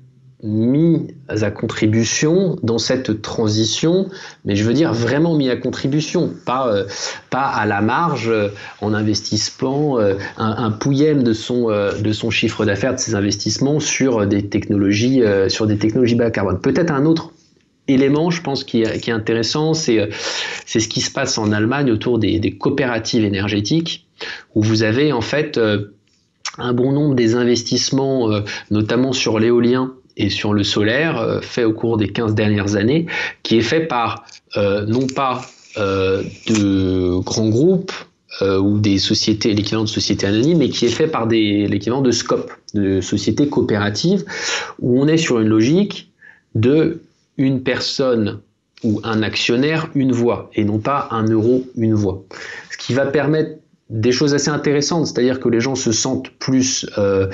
mis à contribution dans cette transition, mais je veux dire vraiment mis à contribution, pas, euh, pas à la marge euh, en investissement euh, un, un pouillème de son, euh, de son chiffre d'affaires, de ses investissements sur des technologies, euh, sur des technologies bas carbone. Peut-être un autre élément, je pense, qui est, qui est intéressant, c'est, euh, c'est ce qui se passe en Allemagne autour des, des coopératives énergétiques, où vous avez en fait euh, un bon nombre des investissements, euh, notamment sur l'éolien et sur le solaire, euh, fait au cours des quinze dernières années, qui est fait par euh, non pas euh, de grands groupes euh, ou des sociétés, l'équivalent de sociétés anonymes, mais qui est fait par des, l'équivalent de SCOP, de sociétés coopératives, où on est sur une logique de une personne ou un actionnaire, une voix, et non pas un euro, une voix. Ce qui va permettre des choses assez intéressantes, c'est-à-dire que les gens se sentent plus euh,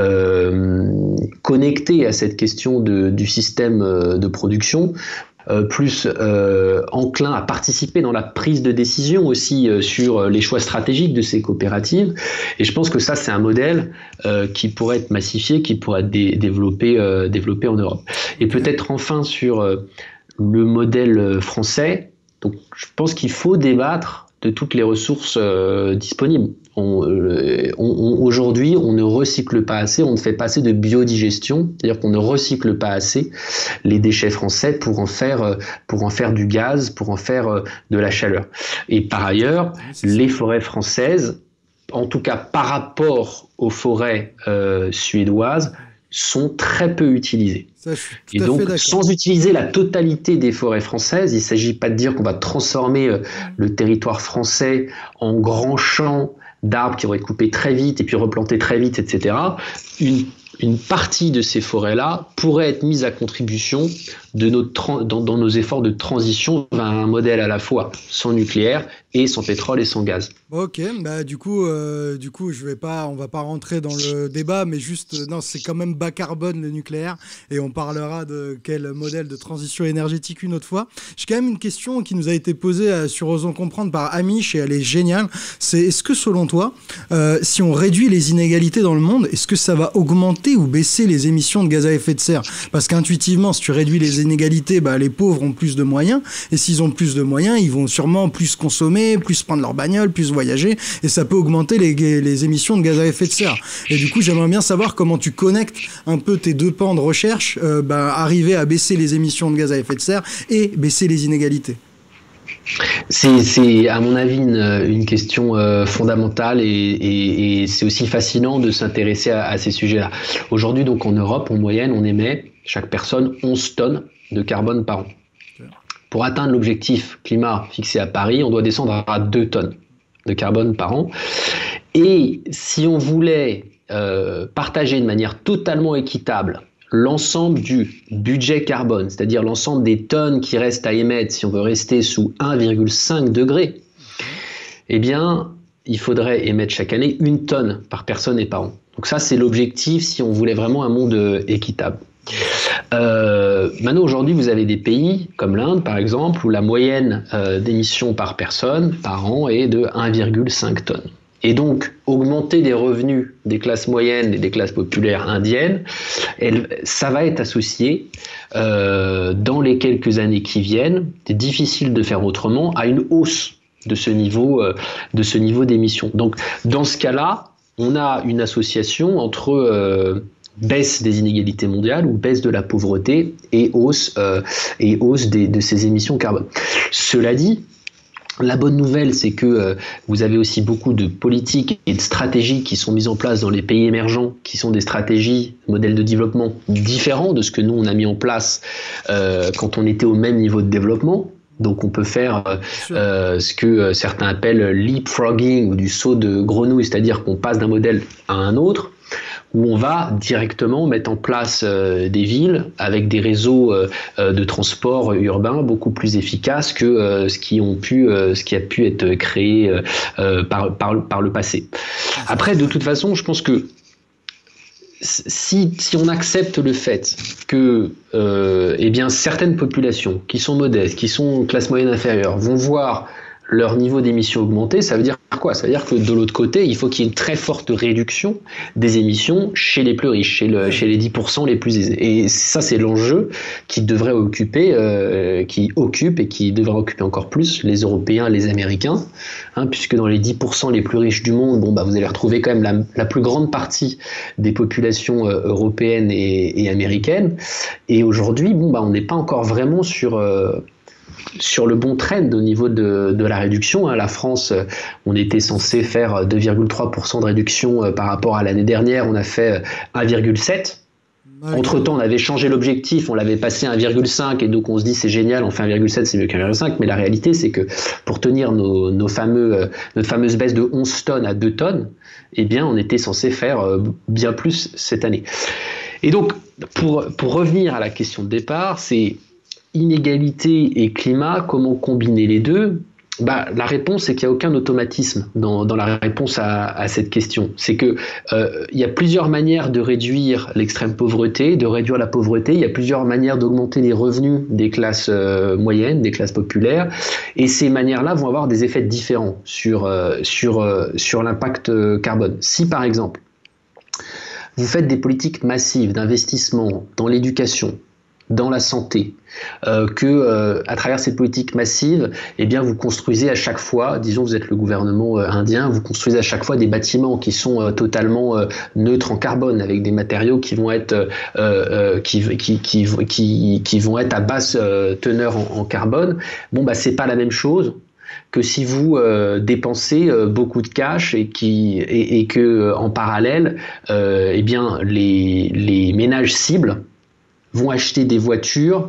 euh, connectés à cette question de, du système de production, euh, plus euh, enclins à participer dans la prise de décision aussi euh, sur les choix stratégiques de ces coopératives. Et je pense que ça, c'est un modèle euh, qui pourrait être massifié, qui pourrait être dé- développé, euh, développé en Europe. Et peut-être enfin sur euh, le modèle français, donc je pense qu'il faut débattre de toutes les ressources euh, disponibles. On, euh, on, on, aujourd'hui, on ne recycle pas assez, on ne fait pas assez de biodigestion, c'est-à-dire qu'on ne recycle pas assez les déchets français pour en faire, euh, pour en faire du gaz, pour en faire euh, de la chaleur. Et par ailleurs, les forêts françaises, en tout cas par rapport aux forêts euh, suédoises, sont très peu utilisées. Ça, je suis tout et à donc, fait d'accord. sans utiliser la totalité des forêts françaises, il ne s'agit pas de dire qu'on va transformer euh, le territoire français en grands champs d'arbres qui vont être coupés très vite et puis replantés très vite, et cetera. Une, une partie de ces forêts-là pourrait être mise à contribution de notre, dans, dans nos efforts de transition vers un modèle à la fois sans nucléaire et sans pétrole et sans gaz. Ok, bah du coup, euh, du coup, je vais pas, on va pas rentrer dans le débat, mais juste, euh, non, c'est quand même bas carbone le nucléaire, et on parlera de quel modèle de transition énergétique une autre fois. J'ai quand même une question qui nous a été posée euh, sur Osons Comprendre par Amish, et elle est géniale. C'est est-ce que selon toi, euh, si on réduit les inégalités dans le monde, est-ce que ça va augmenter ou baisser les émissions de gaz à effet de serre? Parce qu'intuitivement, si tu réduis les inégalités, bah les pauvres ont plus de moyens, et s'ils ont plus de moyens, ils vont sûrement plus consommer, plus prendre leur bagnole, plus voyager, et ça peut augmenter les, les émissions de gaz à effet de serre. Et du coup, j'aimerais bien savoir comment tu connectes un peu tes deux pans de recherche, euh, bah, arriver à baisser les émissions de gaz à effet de serre et baisser les inégalités. C'est, c'est à mon avis une, une question euh, fondamentale et, et, et c'est aussi fascinant de s'intéresser à, à ces sujets-là. Aujourd'hui, donc en Europe, en moyenne, on émet chaque personne onze tonnes de carbone par an. Pour atteindre l'objectif climat fixé à Paris, on doit descendre à deux tonnes de carbone par an. Et si on voulait euh, partager de manière totalement équitable l'ensemble du budget carbone, c'est-à-dire l'ensemble des tonnes qui restent à émettre si on veut rester sous un virgule cinq degré, eh bien, il faudrait émettre chaque année une tonne par personne et par an. Donc ça, c'est l'objectif si on voulait vraiment un monde euh, équitable. Euh, maintenant, aujourd'hui, vous avez des pays comme l'Inde, par exemple, où la moyenne euh, d'émissions par personne par an est de un virgule cinq tonnes. Et donc, augmenter les revenus des classes moyennes et des classes populaires indiennes, elle, ça va être associé, euh, dans les quelques années qui viennent, c'est difficile de faire autrement, à une hausse de ce niveau, euh, de ce niveau d'émissions. Donc, dans ce cas-là, on a une association entre euh, baisse des inégalités mondiales ou baisse de la pauvreté et hausse, euh, et hausse des, de ces émissions carbone. Cela dit, la bonne nouvelle, c'est que euh, vous avez aussi beaucoup de politiques et de stratégies qui sont mises en place dans les pays émergents, qui sont des stratégies, modèles de développement différents de ce que nous, on a mis en place euh, quand on était au même niveau de développement. Donc on peut faire euh, ce que certains appellent leapfrogging ou du saut de grenouille, c'est-à-dire qu'on passe d'un modèle à un autre. où on va directement mettre en place euh, des villes avec des réseaux euh, de transport urbain beaucoup plus efficaces que euh, ce qui ont pu, euh, ce qui a pu être créé euh, par, par, par le passé. Après, de toute façon, je pense que si, si on accepte le fait que euh, eh bien, certaines populations qui sont modestes, qui sont classe moyenne inférieure, vont voir leur niveau d'émissions augmenter, ça veut dire quoi? Ça veut dire que de l'autre côté, il faut qu'il y ait une très forte réduction des émissions chez les plus riches, chez, le, chez les dix pour cent les plus aisés. Et ça, c'est l'enjeu qui devrait occuper, euh, qui occupe et qui devrait occuper encore plus les Européens, les Américains, hein, puisque dans les dix pour cent les plus riches du monde, bon, bah, vous allez retrouver quand même la, la plus grande partie des populations euh, européennes et, et américaines. Et aujourd'hui, bon, bah, on n'est pas encore vraiment sur... Euh, sur le bon trend au niveau de, de la réduction. La France, on était censé faire deux virgule trois pour cent de réduction par rapport à l'année dernière, on a fait un virgule sept. Entre-temps, on avait changé l'objectif, on l'avait passé à un virgule cinq et donc on se dit c'est génial, on fait un virgule sept, c'est mieux qu'un virgule cinq, mais la réalité c'est que pour tenir nos, nos fameux, notre fameuse baisse de onze tonnes à deux tonnes, eh bien on était censé faire bien plus cette année. Et donc, pour, pour revenir à la question de départ, c'est inégalité et climat, comment combiner les deux? Bah, la réponse, c'est qu'il n'y a aucun automatisme dans, dans la réponse à, à cette question. C'est qu'il euh, y a plusieurs manières de réduire l'extrême pauvreté, de réduire la pauvreté. Il y a plusieurs manières d'augmenter les revenus des classes euh, moyennes, des classes populaires. Et ces manières-là vont avoir des effets différents sur, euh, sur, euh, sur l'impact carbone. Si, par exemple, vous faites des politiques massives d'investissement dans l'éducation, dans la santé, euh, que euh, à travers ces politiques massives, eh bien vous construisez à chaque fois, disons vous êtes le gouvernement euh, indien, vous construisez à chaque fois des bâtiments qui sont euh, totalement euh, neutres en carbone, avec des matériaux qui vont être euh, euh, qui, qui, qui, qui, qui vont être à basse euh, teneur en, en carbone. Bon bah c'est pas la même chose que si vous euh, dépensez euh, beaucoup de cash et qui et, et que euh, en parallèle, euh, eh bien les les ménages cibles vont acheter des voitures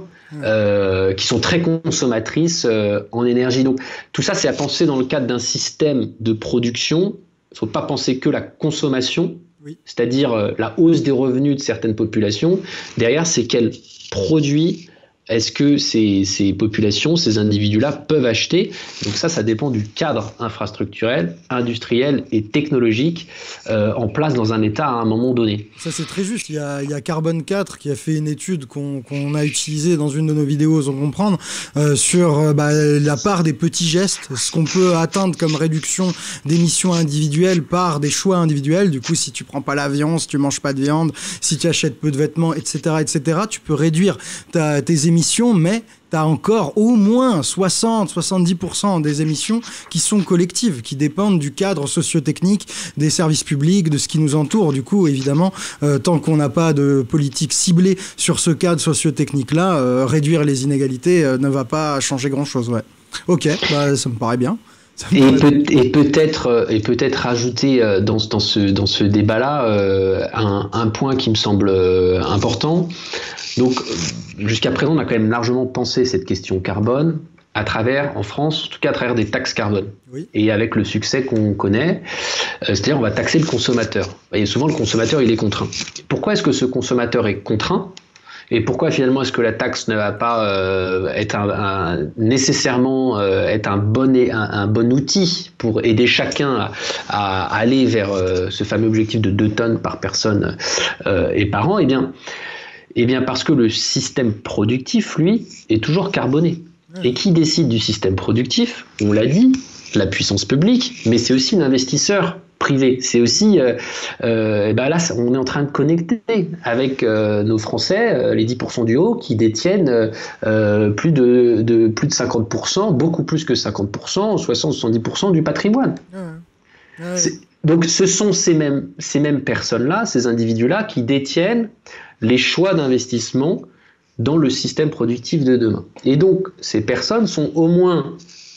euh, qui sont très consommatrices euh, en énergie. Donc tout ça, c'est à penser dans le cadre d'un système de production. Il ne faut pas penser que la consommation, oui. C'est-à-dire euh, la hausse des revenus de certaines populations. Derrière, c'est quel produit est-ce que ces, ces populations, ces individus-là peuvent acheter? Donc ça, ça dépend du cadre infrastructurel, industriel et technologique euh, en place dans un État à un moment donné. Ça, c'est très juste. Il y a, il y a Carbone quatre qui a fait une étude qu'on qu'on a utilisée dans une de nos vidéos, sans comprendre, euh, sur euh, bah, la part des petits gestes, ce qu'on peut atteindre comme réduction d'émissions individuelles par des choix individuels. Du coup, si tu prends pas l'avion, si tu manges pas de viande, si tu achètes peu de vêtements, et cetera, et cetera, tu peux réduire ta, tes émissions, mais tu as encore au moins soixante à soixante-dix pour cent des émissions qui sont collectives, qui dépendent du cadre socio-technique, des services publics, de ce qui nous entoure. Du coup, évidemment, euh, tant qu'on n'a pas de politique ciblée sur ce cadre socio-technique-là, euh, réduire les inégalités euh, ne va pas changer grand-chose. Ouais. Ok, bah, ça me paraît bien. Et, peut, et peut-être et peut-être rajouter dans, dans ce dans ce débat-là euh, un, un point qui me semble important. Donc jusqu'à présent, on a quand même largement pensé cette question carbone à travers, en France, en tout cas à travers des taxes carbone. Oui. Et avec le succès qu'on connaît, euh, c'est-à-dire on va taxer le consommateur. Et souvent le consommateur il est contraint. Pourquoi est-ce que ce consommateur est contraint ? Et pourquoi finalement est-ce que la taxe ne va pas euh, être un, un, nécessairement euh, être un bon, un, un bon outil pour aider chacun à, à aller vers euh, ce fameux objectif de deux tonnes par personne euh, et par an? Eh bien, eh bien parce que le système productif, lui, est toujours carboné. Et qui décide du système productif? On l'a dit, la puissance publique, mais c'est aussi l'investisseur privé. C'est aussi, euh, euh, et ben là, on est en train de connecter avec euh, nos Français, euh, les dix pour cent du haut, qui détiennent euh, plus, de, de, plus de cinquante pour cent, beaucoup plus que cinquante pour cent, soixante à soixante-dix pour cent du patrimoine. Ouais. Ouais. Donc ce sont ces mêmes, ces mêmes personnes-là, ces individus-là, qui détiennent les choix d'investissement dans le système productif de demain. Et donc, ces personnes sont au moins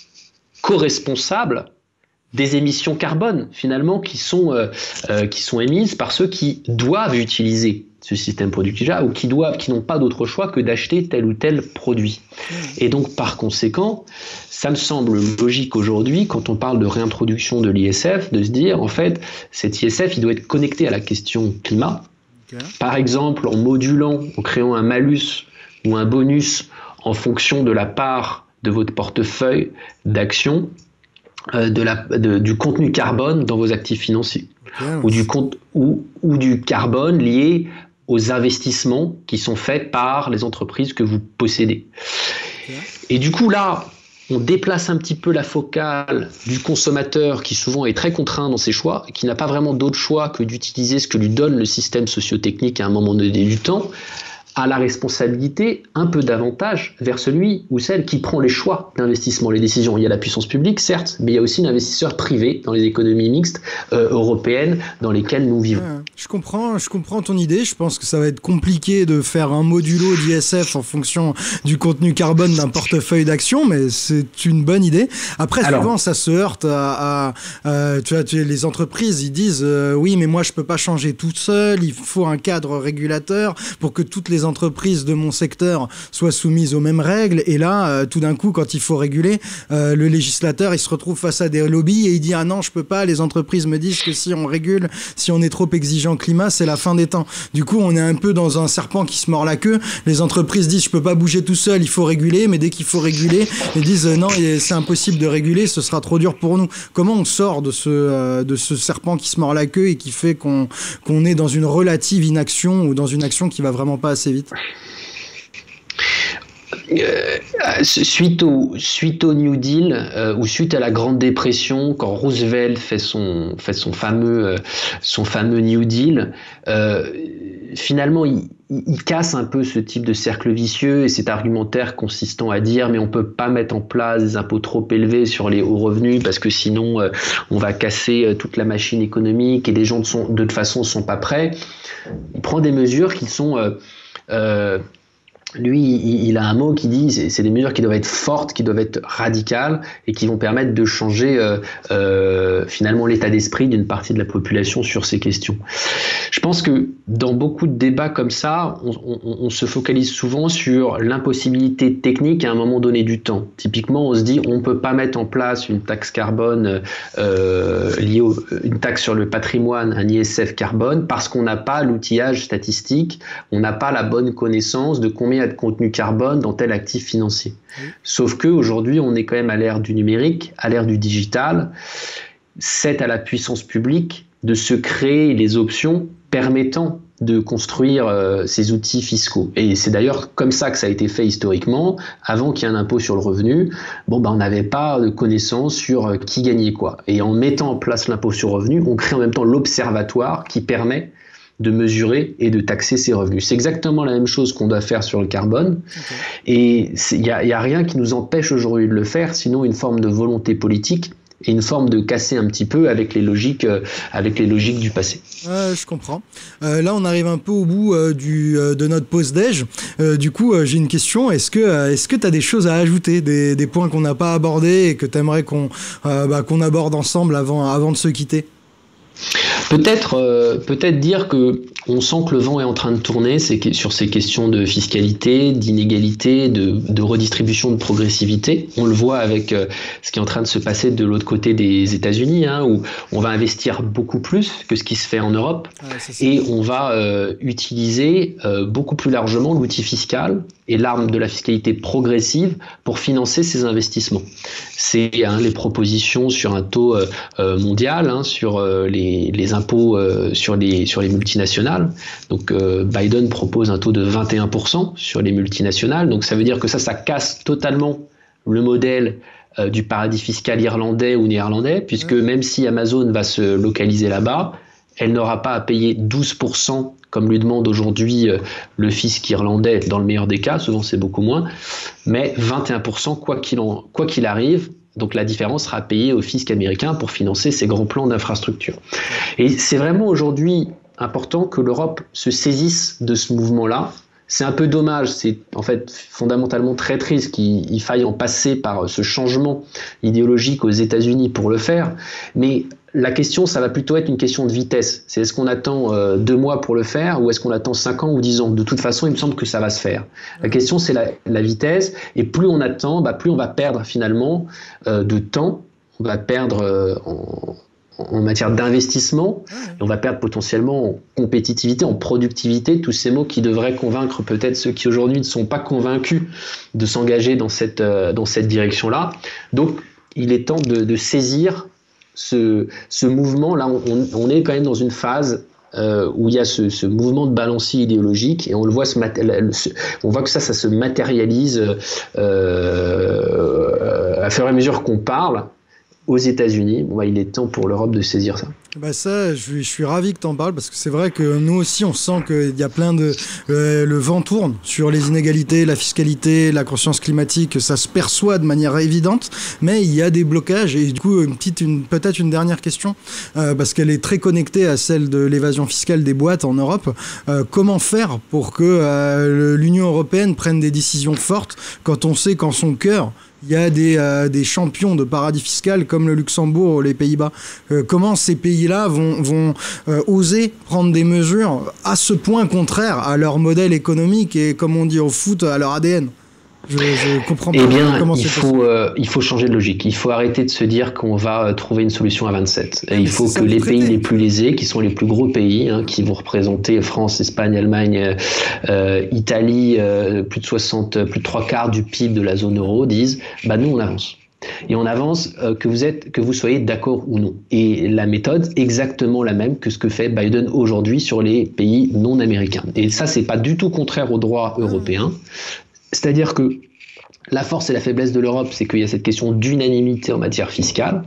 co-responsables des émissions carbone, finalement, qui sont, euh, euh, qui sont émises par ceux qui doivent utiliser ce système productif-là ou qui doivent, qui n'ont pas d'autre choix que d'acheter tel ou tel produit. Et donc, par conséquent, ça ça me semble logique aujourd'hui, quand on parle de réintroduction de l'I S F, de se dire, en fait, cet I S F, il doit être connecté à la question climat. Okay. Par exemple, en modulant, en créant un malus ou un bonus en fonction de la part de votre portefeuille d'actions, euh, de la, de, du contenu carbone dans vos actifs financiers, okay. ou, du compte, ou, ou du carbone lié aux investissements qui sont faits par les entreprises que vous possédez. Okay. Et du coup, là, on déplace un petit peu la focale du consommateur qui souvent est très contraint dans ses choix, qui n'a pas vraiment d'autre choix que d'utiliser ce que lui donne le système socio-technique à un moment donné du temps, à la responsabilité un peu davantage vers celui ou celle qui prend les choix d'investissement, les décisions. Il y a la puissance publique, certes, mais il y a aussi l'investisseur privé dans les économies mixtes euh, européennes dans lesquelles nous vivons. Ouais, je comprends, je comprends ton idée. Je pense que ça va être compliqué de faire un modulo d'I S F en fonction du contenu carbone d'un portefeuille d'actions, mais c'est une bonne idée. Après, Alors, souvent, ça se heurte à, à, à tu vois, tu, les entreprises, ils disent euh, oui, mais moi, je peux pas changer toute seule. Il faut un cadre régulateur pour que toutes les entreprises de mon secteur soient soumises aux mêmes règles. Et là, euh, tout d'un coup, quand il faut réguler, euh, le législateur, il se retrouve face à des lobbies et il dit « Ah non, je peux pas, les entreprises me disent que si on régule, si on est trop exigeant climat, c'est la fin des temps. » Du coup, on est un peu dans un serpent qui se mord la queue. Les entreprises disent « Je peux pas bouger tout seul, il faut réguler. » Mais dès qu'il faut réguler, ils disent « Non, c'est impossible de réguler, ce sera trop dur pour nous. » Comment on sort de ce, euh, de ce serpent qui se mord la queue et qui fait qu'on, qu'on est dans une relative inaction ou dans une action qui va vraiment pas assez vite? Euh, suite, au, suite au New Deal euh, ou suite à la Grande Dépression, quand Roosevelt fait son, fait son, fameux, euh, son fameux New Deal, euh, finalement il, il casse un peu ce type de cercle vicieux et cet argumentaire consistant à dire mais on peut pas mettre en place des impôts trop élevés sur les hauts revenus parce que sinon euh, on va casser euh, toute la machine économique et les gens de, son, de toute façon ne sont pas prêts. Il prend des mesures qui sont... Euh, euh, Lui, il a un mot qui dit c'est, c'est des mesures qui doivent être fortes, qui doivent être radicales et qui vont permettre de changer euh, euh, finalement l'état d'esprit d'une partie de la population sur ces questions. Je pense que dans beaucoup de débats comme ça, on, on, on se focalise souvent sur l'impossibilité technique à un moment donné du temps. Typiquement, on se dit on ne peut pas mettre en place une taxe carbone euh, liée au, une taxe sur le patrimoine, un I S F carbone, parce qu'on n'a pas l'outillage statistique, on n'a pas la bonne connaissance de combien de contenu carbone dans tel actif financier. Oui. Sauf qu'aujourd'hui, on est quand même à l'ère du numérique, à l'ère du digital. C'est à la puissance publique de se créer les options permettant de construire euh, ces outils fiscaux. Et c'est d'ailleurs comme ça que ça a été fait historiquement. Avant qu'il y ait un impôt sur le revenu, bon, ben, on n'avait pas de connaissance sur euh, qui gagnait quoi. Et en mettant en place l'impôt sur le revenu, on crée en même temps l'observatoire qui permet de mesurer et de taxer ses revenus. C'est exactement la même chose qu'on doit faire sur le carbone. Okay. Et il n'y a, y a rien qui nous empêche aujourd'hui de le faire, sinon une forme de volonté politique et une forme de casser un petit peu avec les logiques, euh, avec les logiques du passé. Euh, je comprends. Euh, là, on arrive un peu au bout euh, du, euh, de notre pause déj. Euh, du coup, euh, j'ai une question. Est-ce que euh, est-ce que tu as des choses à ajouter, des, des points qu'on n'a pas abordés et que tu aimerais qu'on, euh, bah, qu'on aborde ensemble avant, avant de se quitter ? Peut-être, euh, peut-être dire que on sent que le vent est en train de tourner c'est sur ces questions de fiscalité, d'inégalité, de, de redistribution, de progressivité. On le voit avec euh, ce qui est en train de se passer de l'autre côté des États-Unis, hein, où on va investir beaucoup plus que ce qui se fait en Europe, ouais, et on va euh, utiliser euh, beaucoup plus largement l'outil fiscal et l'arme de la fiscalité progressive pour financer ces investissements. C'est hein, les propositions sur un taux euh, mondial, hein, sur euh, les, les impôts euh, sur les, sur les multinationales. Donc euh, Biden propose un taux de vingt et un pour cent sur les multinationales. Donc ça veut dire que ça, ça casse totalement le modèle euh, du paradis fiscal irlandais ou néerlandais, puisque même si Amazon va se localiser là-bas, elle n'aura pas à payer douze pour cent comme lui demande aujourd'hui euh, le fisc irlandais dans le meilleur des cas, souvent c'est beaucoup moins, mais vingt et un pour cent quoi qu'il en, quoi qu'il arrive. Donc la différence sera payée au fisc américain pour financer ses grands plans d'infrastructure. Et c'est vraiment aujourd'hui important que l'Europe se saisisse de ce mouvement-là. C'est un peu dommage, c'est en fait fondamentalement très triste qu'il il faille en passer par ce changement idéologique aux États-Unis pour le faire, mais la question, ça va plutôt être une question de vitesse. C'est est-ce qu'on attend euh, deux mois pour le faire ou est-ce qu'on attend cinq ans ou dix ans? De toute façon, il me semble que ça va se faire. La question, c'est la, la vitesse. Et plus on attend, bah, plus on va perdre finalement euh, de temps. On va perdre euh, en, en matière d'investissement. Et on va perdre potentiellement en compétitivité, en productivité. Tous ces mots qui devraient convaincre peut-être ceux qui aujourd'hui ne sont pas convaincus de s'engager dans cette, euh, dans cette direction-là. Donc, il est temps de, de saisir Ce, ce mouvement, là, on, on est quand même dans une phase euh, où il y a ce, ce mouvement de balancier idéologique et on le voit, se on voit que ça, ça se matérialise euh, à fur et à mesure qu'on parle aux États-Unis. Bon, bah, il est temps pour l'Europe de saisir ça. Bah ça, je suis, je suis ravi que tu en parles parce que c'est vrai que nous aussi, on sent qu'il y a plein de... Euh, le vent tourne sur les inégalités, la fiscalité, la conscience climatique, ça se perçoit de manière évidente, mais il y a des blocages. Et du coup, une petite, une, peut-être une dernière question, euh, parce qu'elle est très connectée à celle de l'évasion fiscale des boîtes en Europe. Euh, comment faire pour que euh, l'Union européenne prenne des décisions fortes quand on sait qu'en son cœur, il y a des, euh, des champions de paradis fiscal comme le Luxembourg ou les Pays-Bas. Euh, comment ces pays-là vont, vont euh, oser prendre des mesures à ce point contraires à leur modèle économique et, comme on dit au foot, à leur A D N? Je, je comprends pas eh bien, comment il c'est faut, euh, il faut changer de logique. Il faut arrêter de se dire qu'on va trouver une solution à vingt-sept. Et il faut que les pays les plus lésés, qui sont les plus gros pays, hein, qui vont représenter France, Espagne, Allemagne, euh, Italie, euh, plus de soixante, plus de trois quarts du P I B de la zone euro, disent bah nous on avance. Et on avance euh, que vous êtes, que vous soyez d'accord ou non. Et la méthode exactement la même que ce que fait Biden aujourd'hui sur les pays non américains. Et ça, c'est pas du tout contraire au droit européen. C'est-à-dire que la force et la faiblesse de l'Europe, c'est qu'il y a cette question d'unanimité en matière fiscale.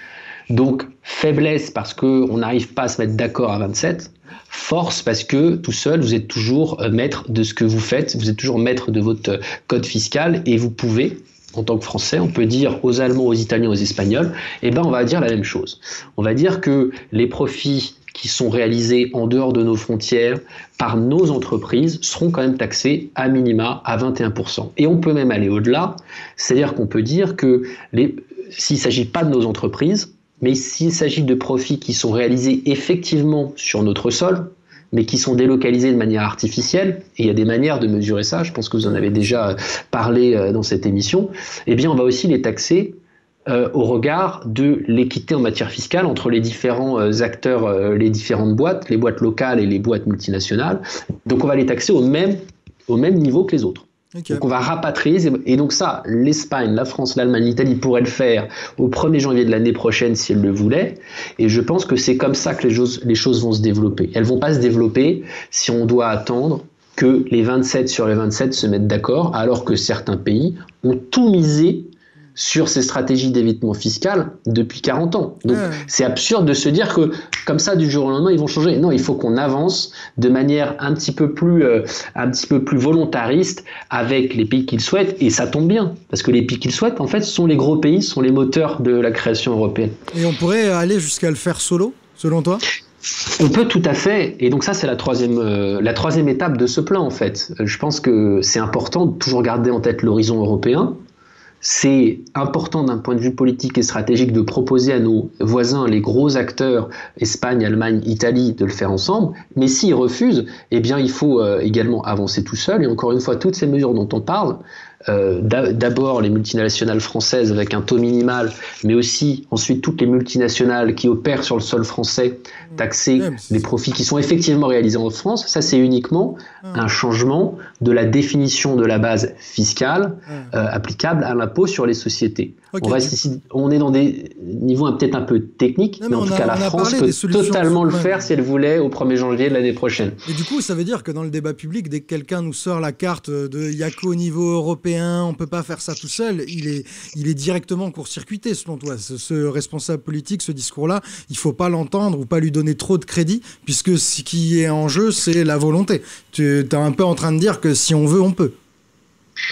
Donc, faiblesse parce qu'on n'arrive pas à se mettre d'accord à vingt-sept. Force parce que tout seul, vous êtes toujours maître de ce que vous faites. Vous êtes toujours maître de votre code fiscal et vous pouvez, en tant que Français, on peut dire aux Allemands, aux Italiens, aux Espagnols, eh ben, on va dire la même chose. On va dire que les profits qui sont réalisés en dehors de nos frontières par nos entreprises seront quand même taxés à minima à vingt et un pour cent. Et on peut même aller au-delà, c'est-à-dire qu'on peut dire que les, s'il ne s'agit pas de nos entreprises, mais s'il s'agit de profits qui sont réalisés effectivement sur notre sol, mais qui sont délocalisés de manière artificielle, et il y a des manières de mesurer ça, je pense que vous en avez déjà parlé dans cette émission, eh bien on va aussi les taxer Euh, au regard de l'équité en matière fiscale entre les différents euh, acteurs, euh, les différentes boîtes, les boîtes locales et les boîtes multinationales. Donc on va les taxer au même, au même niveau que les autres. Okay. Donc on va rapatrier, et donc ça, l'Espagne, la France, l'Allemagne, l'Italie pourraient le faire au premier janvier de l'année prochaine si elles le voulaient. Et je pense que c'est comme ça que les choses, les choses vont se développer. Elles ne vont pas se développer si on doit attendre que les vingt-sept sur les vingt-sept se mettent d'accord, alors que certains pays ont tout misé sur ces stratégies d'évitement fiscal depuis quarante ans. Donc ouais. C'est absurde de se dire que comme ça du jour au lendemain ils vont changer. Non, il faut qu'on avance de manière un petit peu plus euh, un petit peu plus volontariste avec les pays qu'ils souhaitent, et ça tombe bien parce que les pays qu'ils souhaitent en fait sont les gros pays, sont les moteurs de la création européenne. Et on pourrait aller jusqu'à le faire solo, selon toi? On peut tout à fait, et donc ça c'est la troisième, euh, la troisième étape de ce plan en fait. Je pense que c'est important de toujours garder en tête l'horizon européen. C'est important d'un point de vue politique et stratégique de proposer à nos voisins, les gros acteurs, Espagne, Allemagne, Italie, de le faire ensemble. Mais s'ils refusent, eh bien, il faut euh, également avancer tout seul. Et encore une fois, toutes ces mesures dont on parle, euh, d'abord les multinationales françaises avec un taux minimal, mais aussi ensuite toutes les multinationales qui opèrent sur le sol français, taxer ouais, les profits qui sont effectivement réalisés en France, ça c'est uniquement ouais. un changement de la définition de la base fiscale ouais. euh, applicable à l'impôt sur les sociétés. Okay. On, va ici, on est dans des niveaux peut-être un peu techniques, non, mais, mais en tout a, cas la France peut totalement le faire ouais. si elle voulait au premier janvier de l'année prochaine. Et du coup, ça veut dire que dans le débat public, dès que quelqu'un nous sort la carte de il n'y a qu'au niveau européen, on ne peut pas faire ça tout seul, il est, il est directement court-circuité selon toi. Ce, ce responsable politique, ce discours-là, il ne faut pas l'entendre ou pas lui donner trop de crédit, puisque ce qui est en jeu, c'est la volonté. Tu es un peu en train de dire que si on veut, on peut.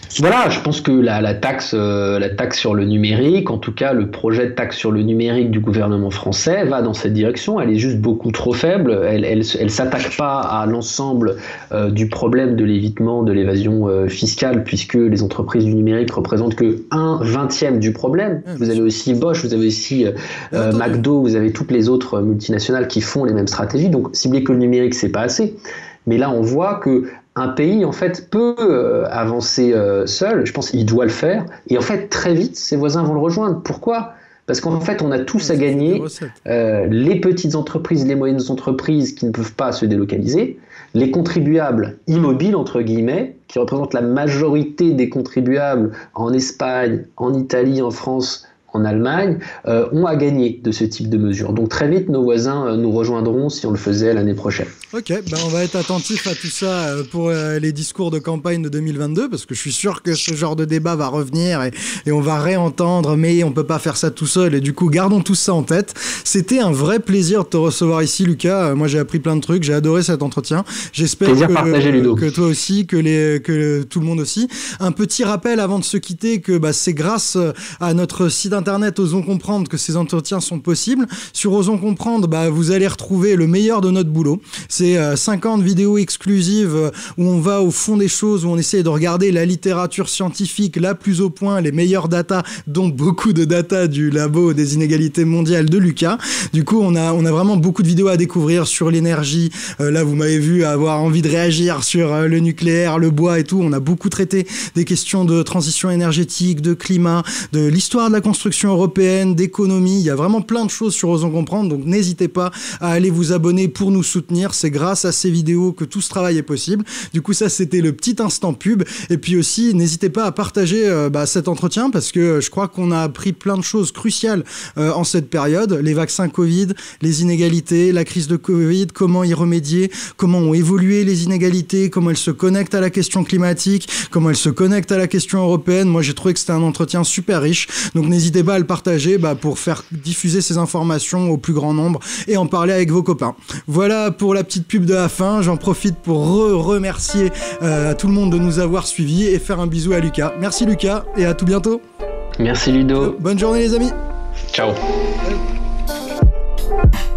Voilà, je pense que la, la taxe, euh, la taxe sur le numérique, en tout cas le projet de taxe sur le numérique du gouvernement français va dans cette direction. Elle est juste beaucoup trop faible. Elle, elle, elle s'attaque pas à l'ensemble euh, du problème de l'évitement, de l'évasion euh, fiscale, puisque les entreprises du numérique représentent que un vingtième du problème. Ouais, vous avez aussi Bosch, vous avez aussi euh, euh, McDo, vous avez toutes les autres multinationales qui font les mêmes stratégies. Donc cibler que le numérique, c'est pas assez. Mais là, on voit que un pays, en fait, peut euh, avancer euh, seul. Je pense qu'il doit le faire. Et en fait, très vite, ses voisins vont le rejoindre. Pourquoi ? Parce qu'en fait, on a tous à gagner. Euh, les petites entreprises, les moyennes entreprises qui ne peuvent pas se délocaliser, les contribuables immobiles, entre guillemets, qui représentent la majorité des contribuables en Espagne, en Italie, en France, en Allemagne, euh, ont à gagner de ce type de mesures. Donc très vite, nos voisins euh, nous rejoindront si on le faisait l'année prochaine. Ok, ben on va être attentif à tout ça euh, pour euh, les discours de campagne de deux mille vingt-deux, parce que je suis sûr que ce genre de débat va revenir et, et on va réentendre, mais on peut pas faire ça tout seul, et du coup, gardons tout ça en tête. C'était un vrai plaisir de te recevoir ici, Lucas. Euh, moi, j'ai appris plein de trucs, j'ai adoré cet entretien. J'espère plaisir que, partagé, Ludo. que toi aussi, que, les, que tout le monde aussi. Un petit rappel avant de se quitter que bah, c'est grâce à notre site internet Osons Comprendre que ces entretiens sont possibles. Sur Osons Comprendre, bah, vous allez retrouver le meilleur de notre boulot. C'est euh, cinquante vidéos exclusives euh, où on va au fond des choses, où on essaie de regarder la littérature scientifique la plus au point, les meilleures datas, dont beaucoup de data du labo des inégalités mondiales de Lucas. Du coup, on a, on a vraiment beaucoup de vidéos à découvrir sur l'énergie. Euh, là, vous m'avez vu avoir envie de réagir sur euh, le nucléaire, le bois et tout. On a beaucoup traité des questions de transition énergétique, de climat, de l'histoire de la construction européenne, d'économie. Il y a vraiment plein de choses sur Osons Comprendre, donc n'hésitez pas à aller vous abonner pour nous soutenir. C'est grâce à ces vidéos que tout ce travail est possible. Du coup, ça, c'était le petit instant pub. Et puis aussi, n'hésitez pas à partager euh, bah, cet entretien, parce que je crois qu'on a appris plein de choses cruciales euh, en cette période. Les vaccins Covid, les inégalités, la crise de Covid, comment y remédier, comment ont évolué les inégalités, comment elles se connectent à la question climatique, comment elles se connectent à la question européenne. Moi, j'ai trouvé que c'était un entretien super riche. Donc, n'hésitez pas à le partager bah, pour faire diffuser ces informations au plus grand nombre et en parler avec vos copains. Voilà pour la petite pub de la fin. J'en profite pour re remercier euh, tout le monde de nous avoir suivis et faire un bisou à Lucas. Merci Lucas et à tout bientôt. Merci Ludo. Bonne journée les amis. Ciao. Ciao.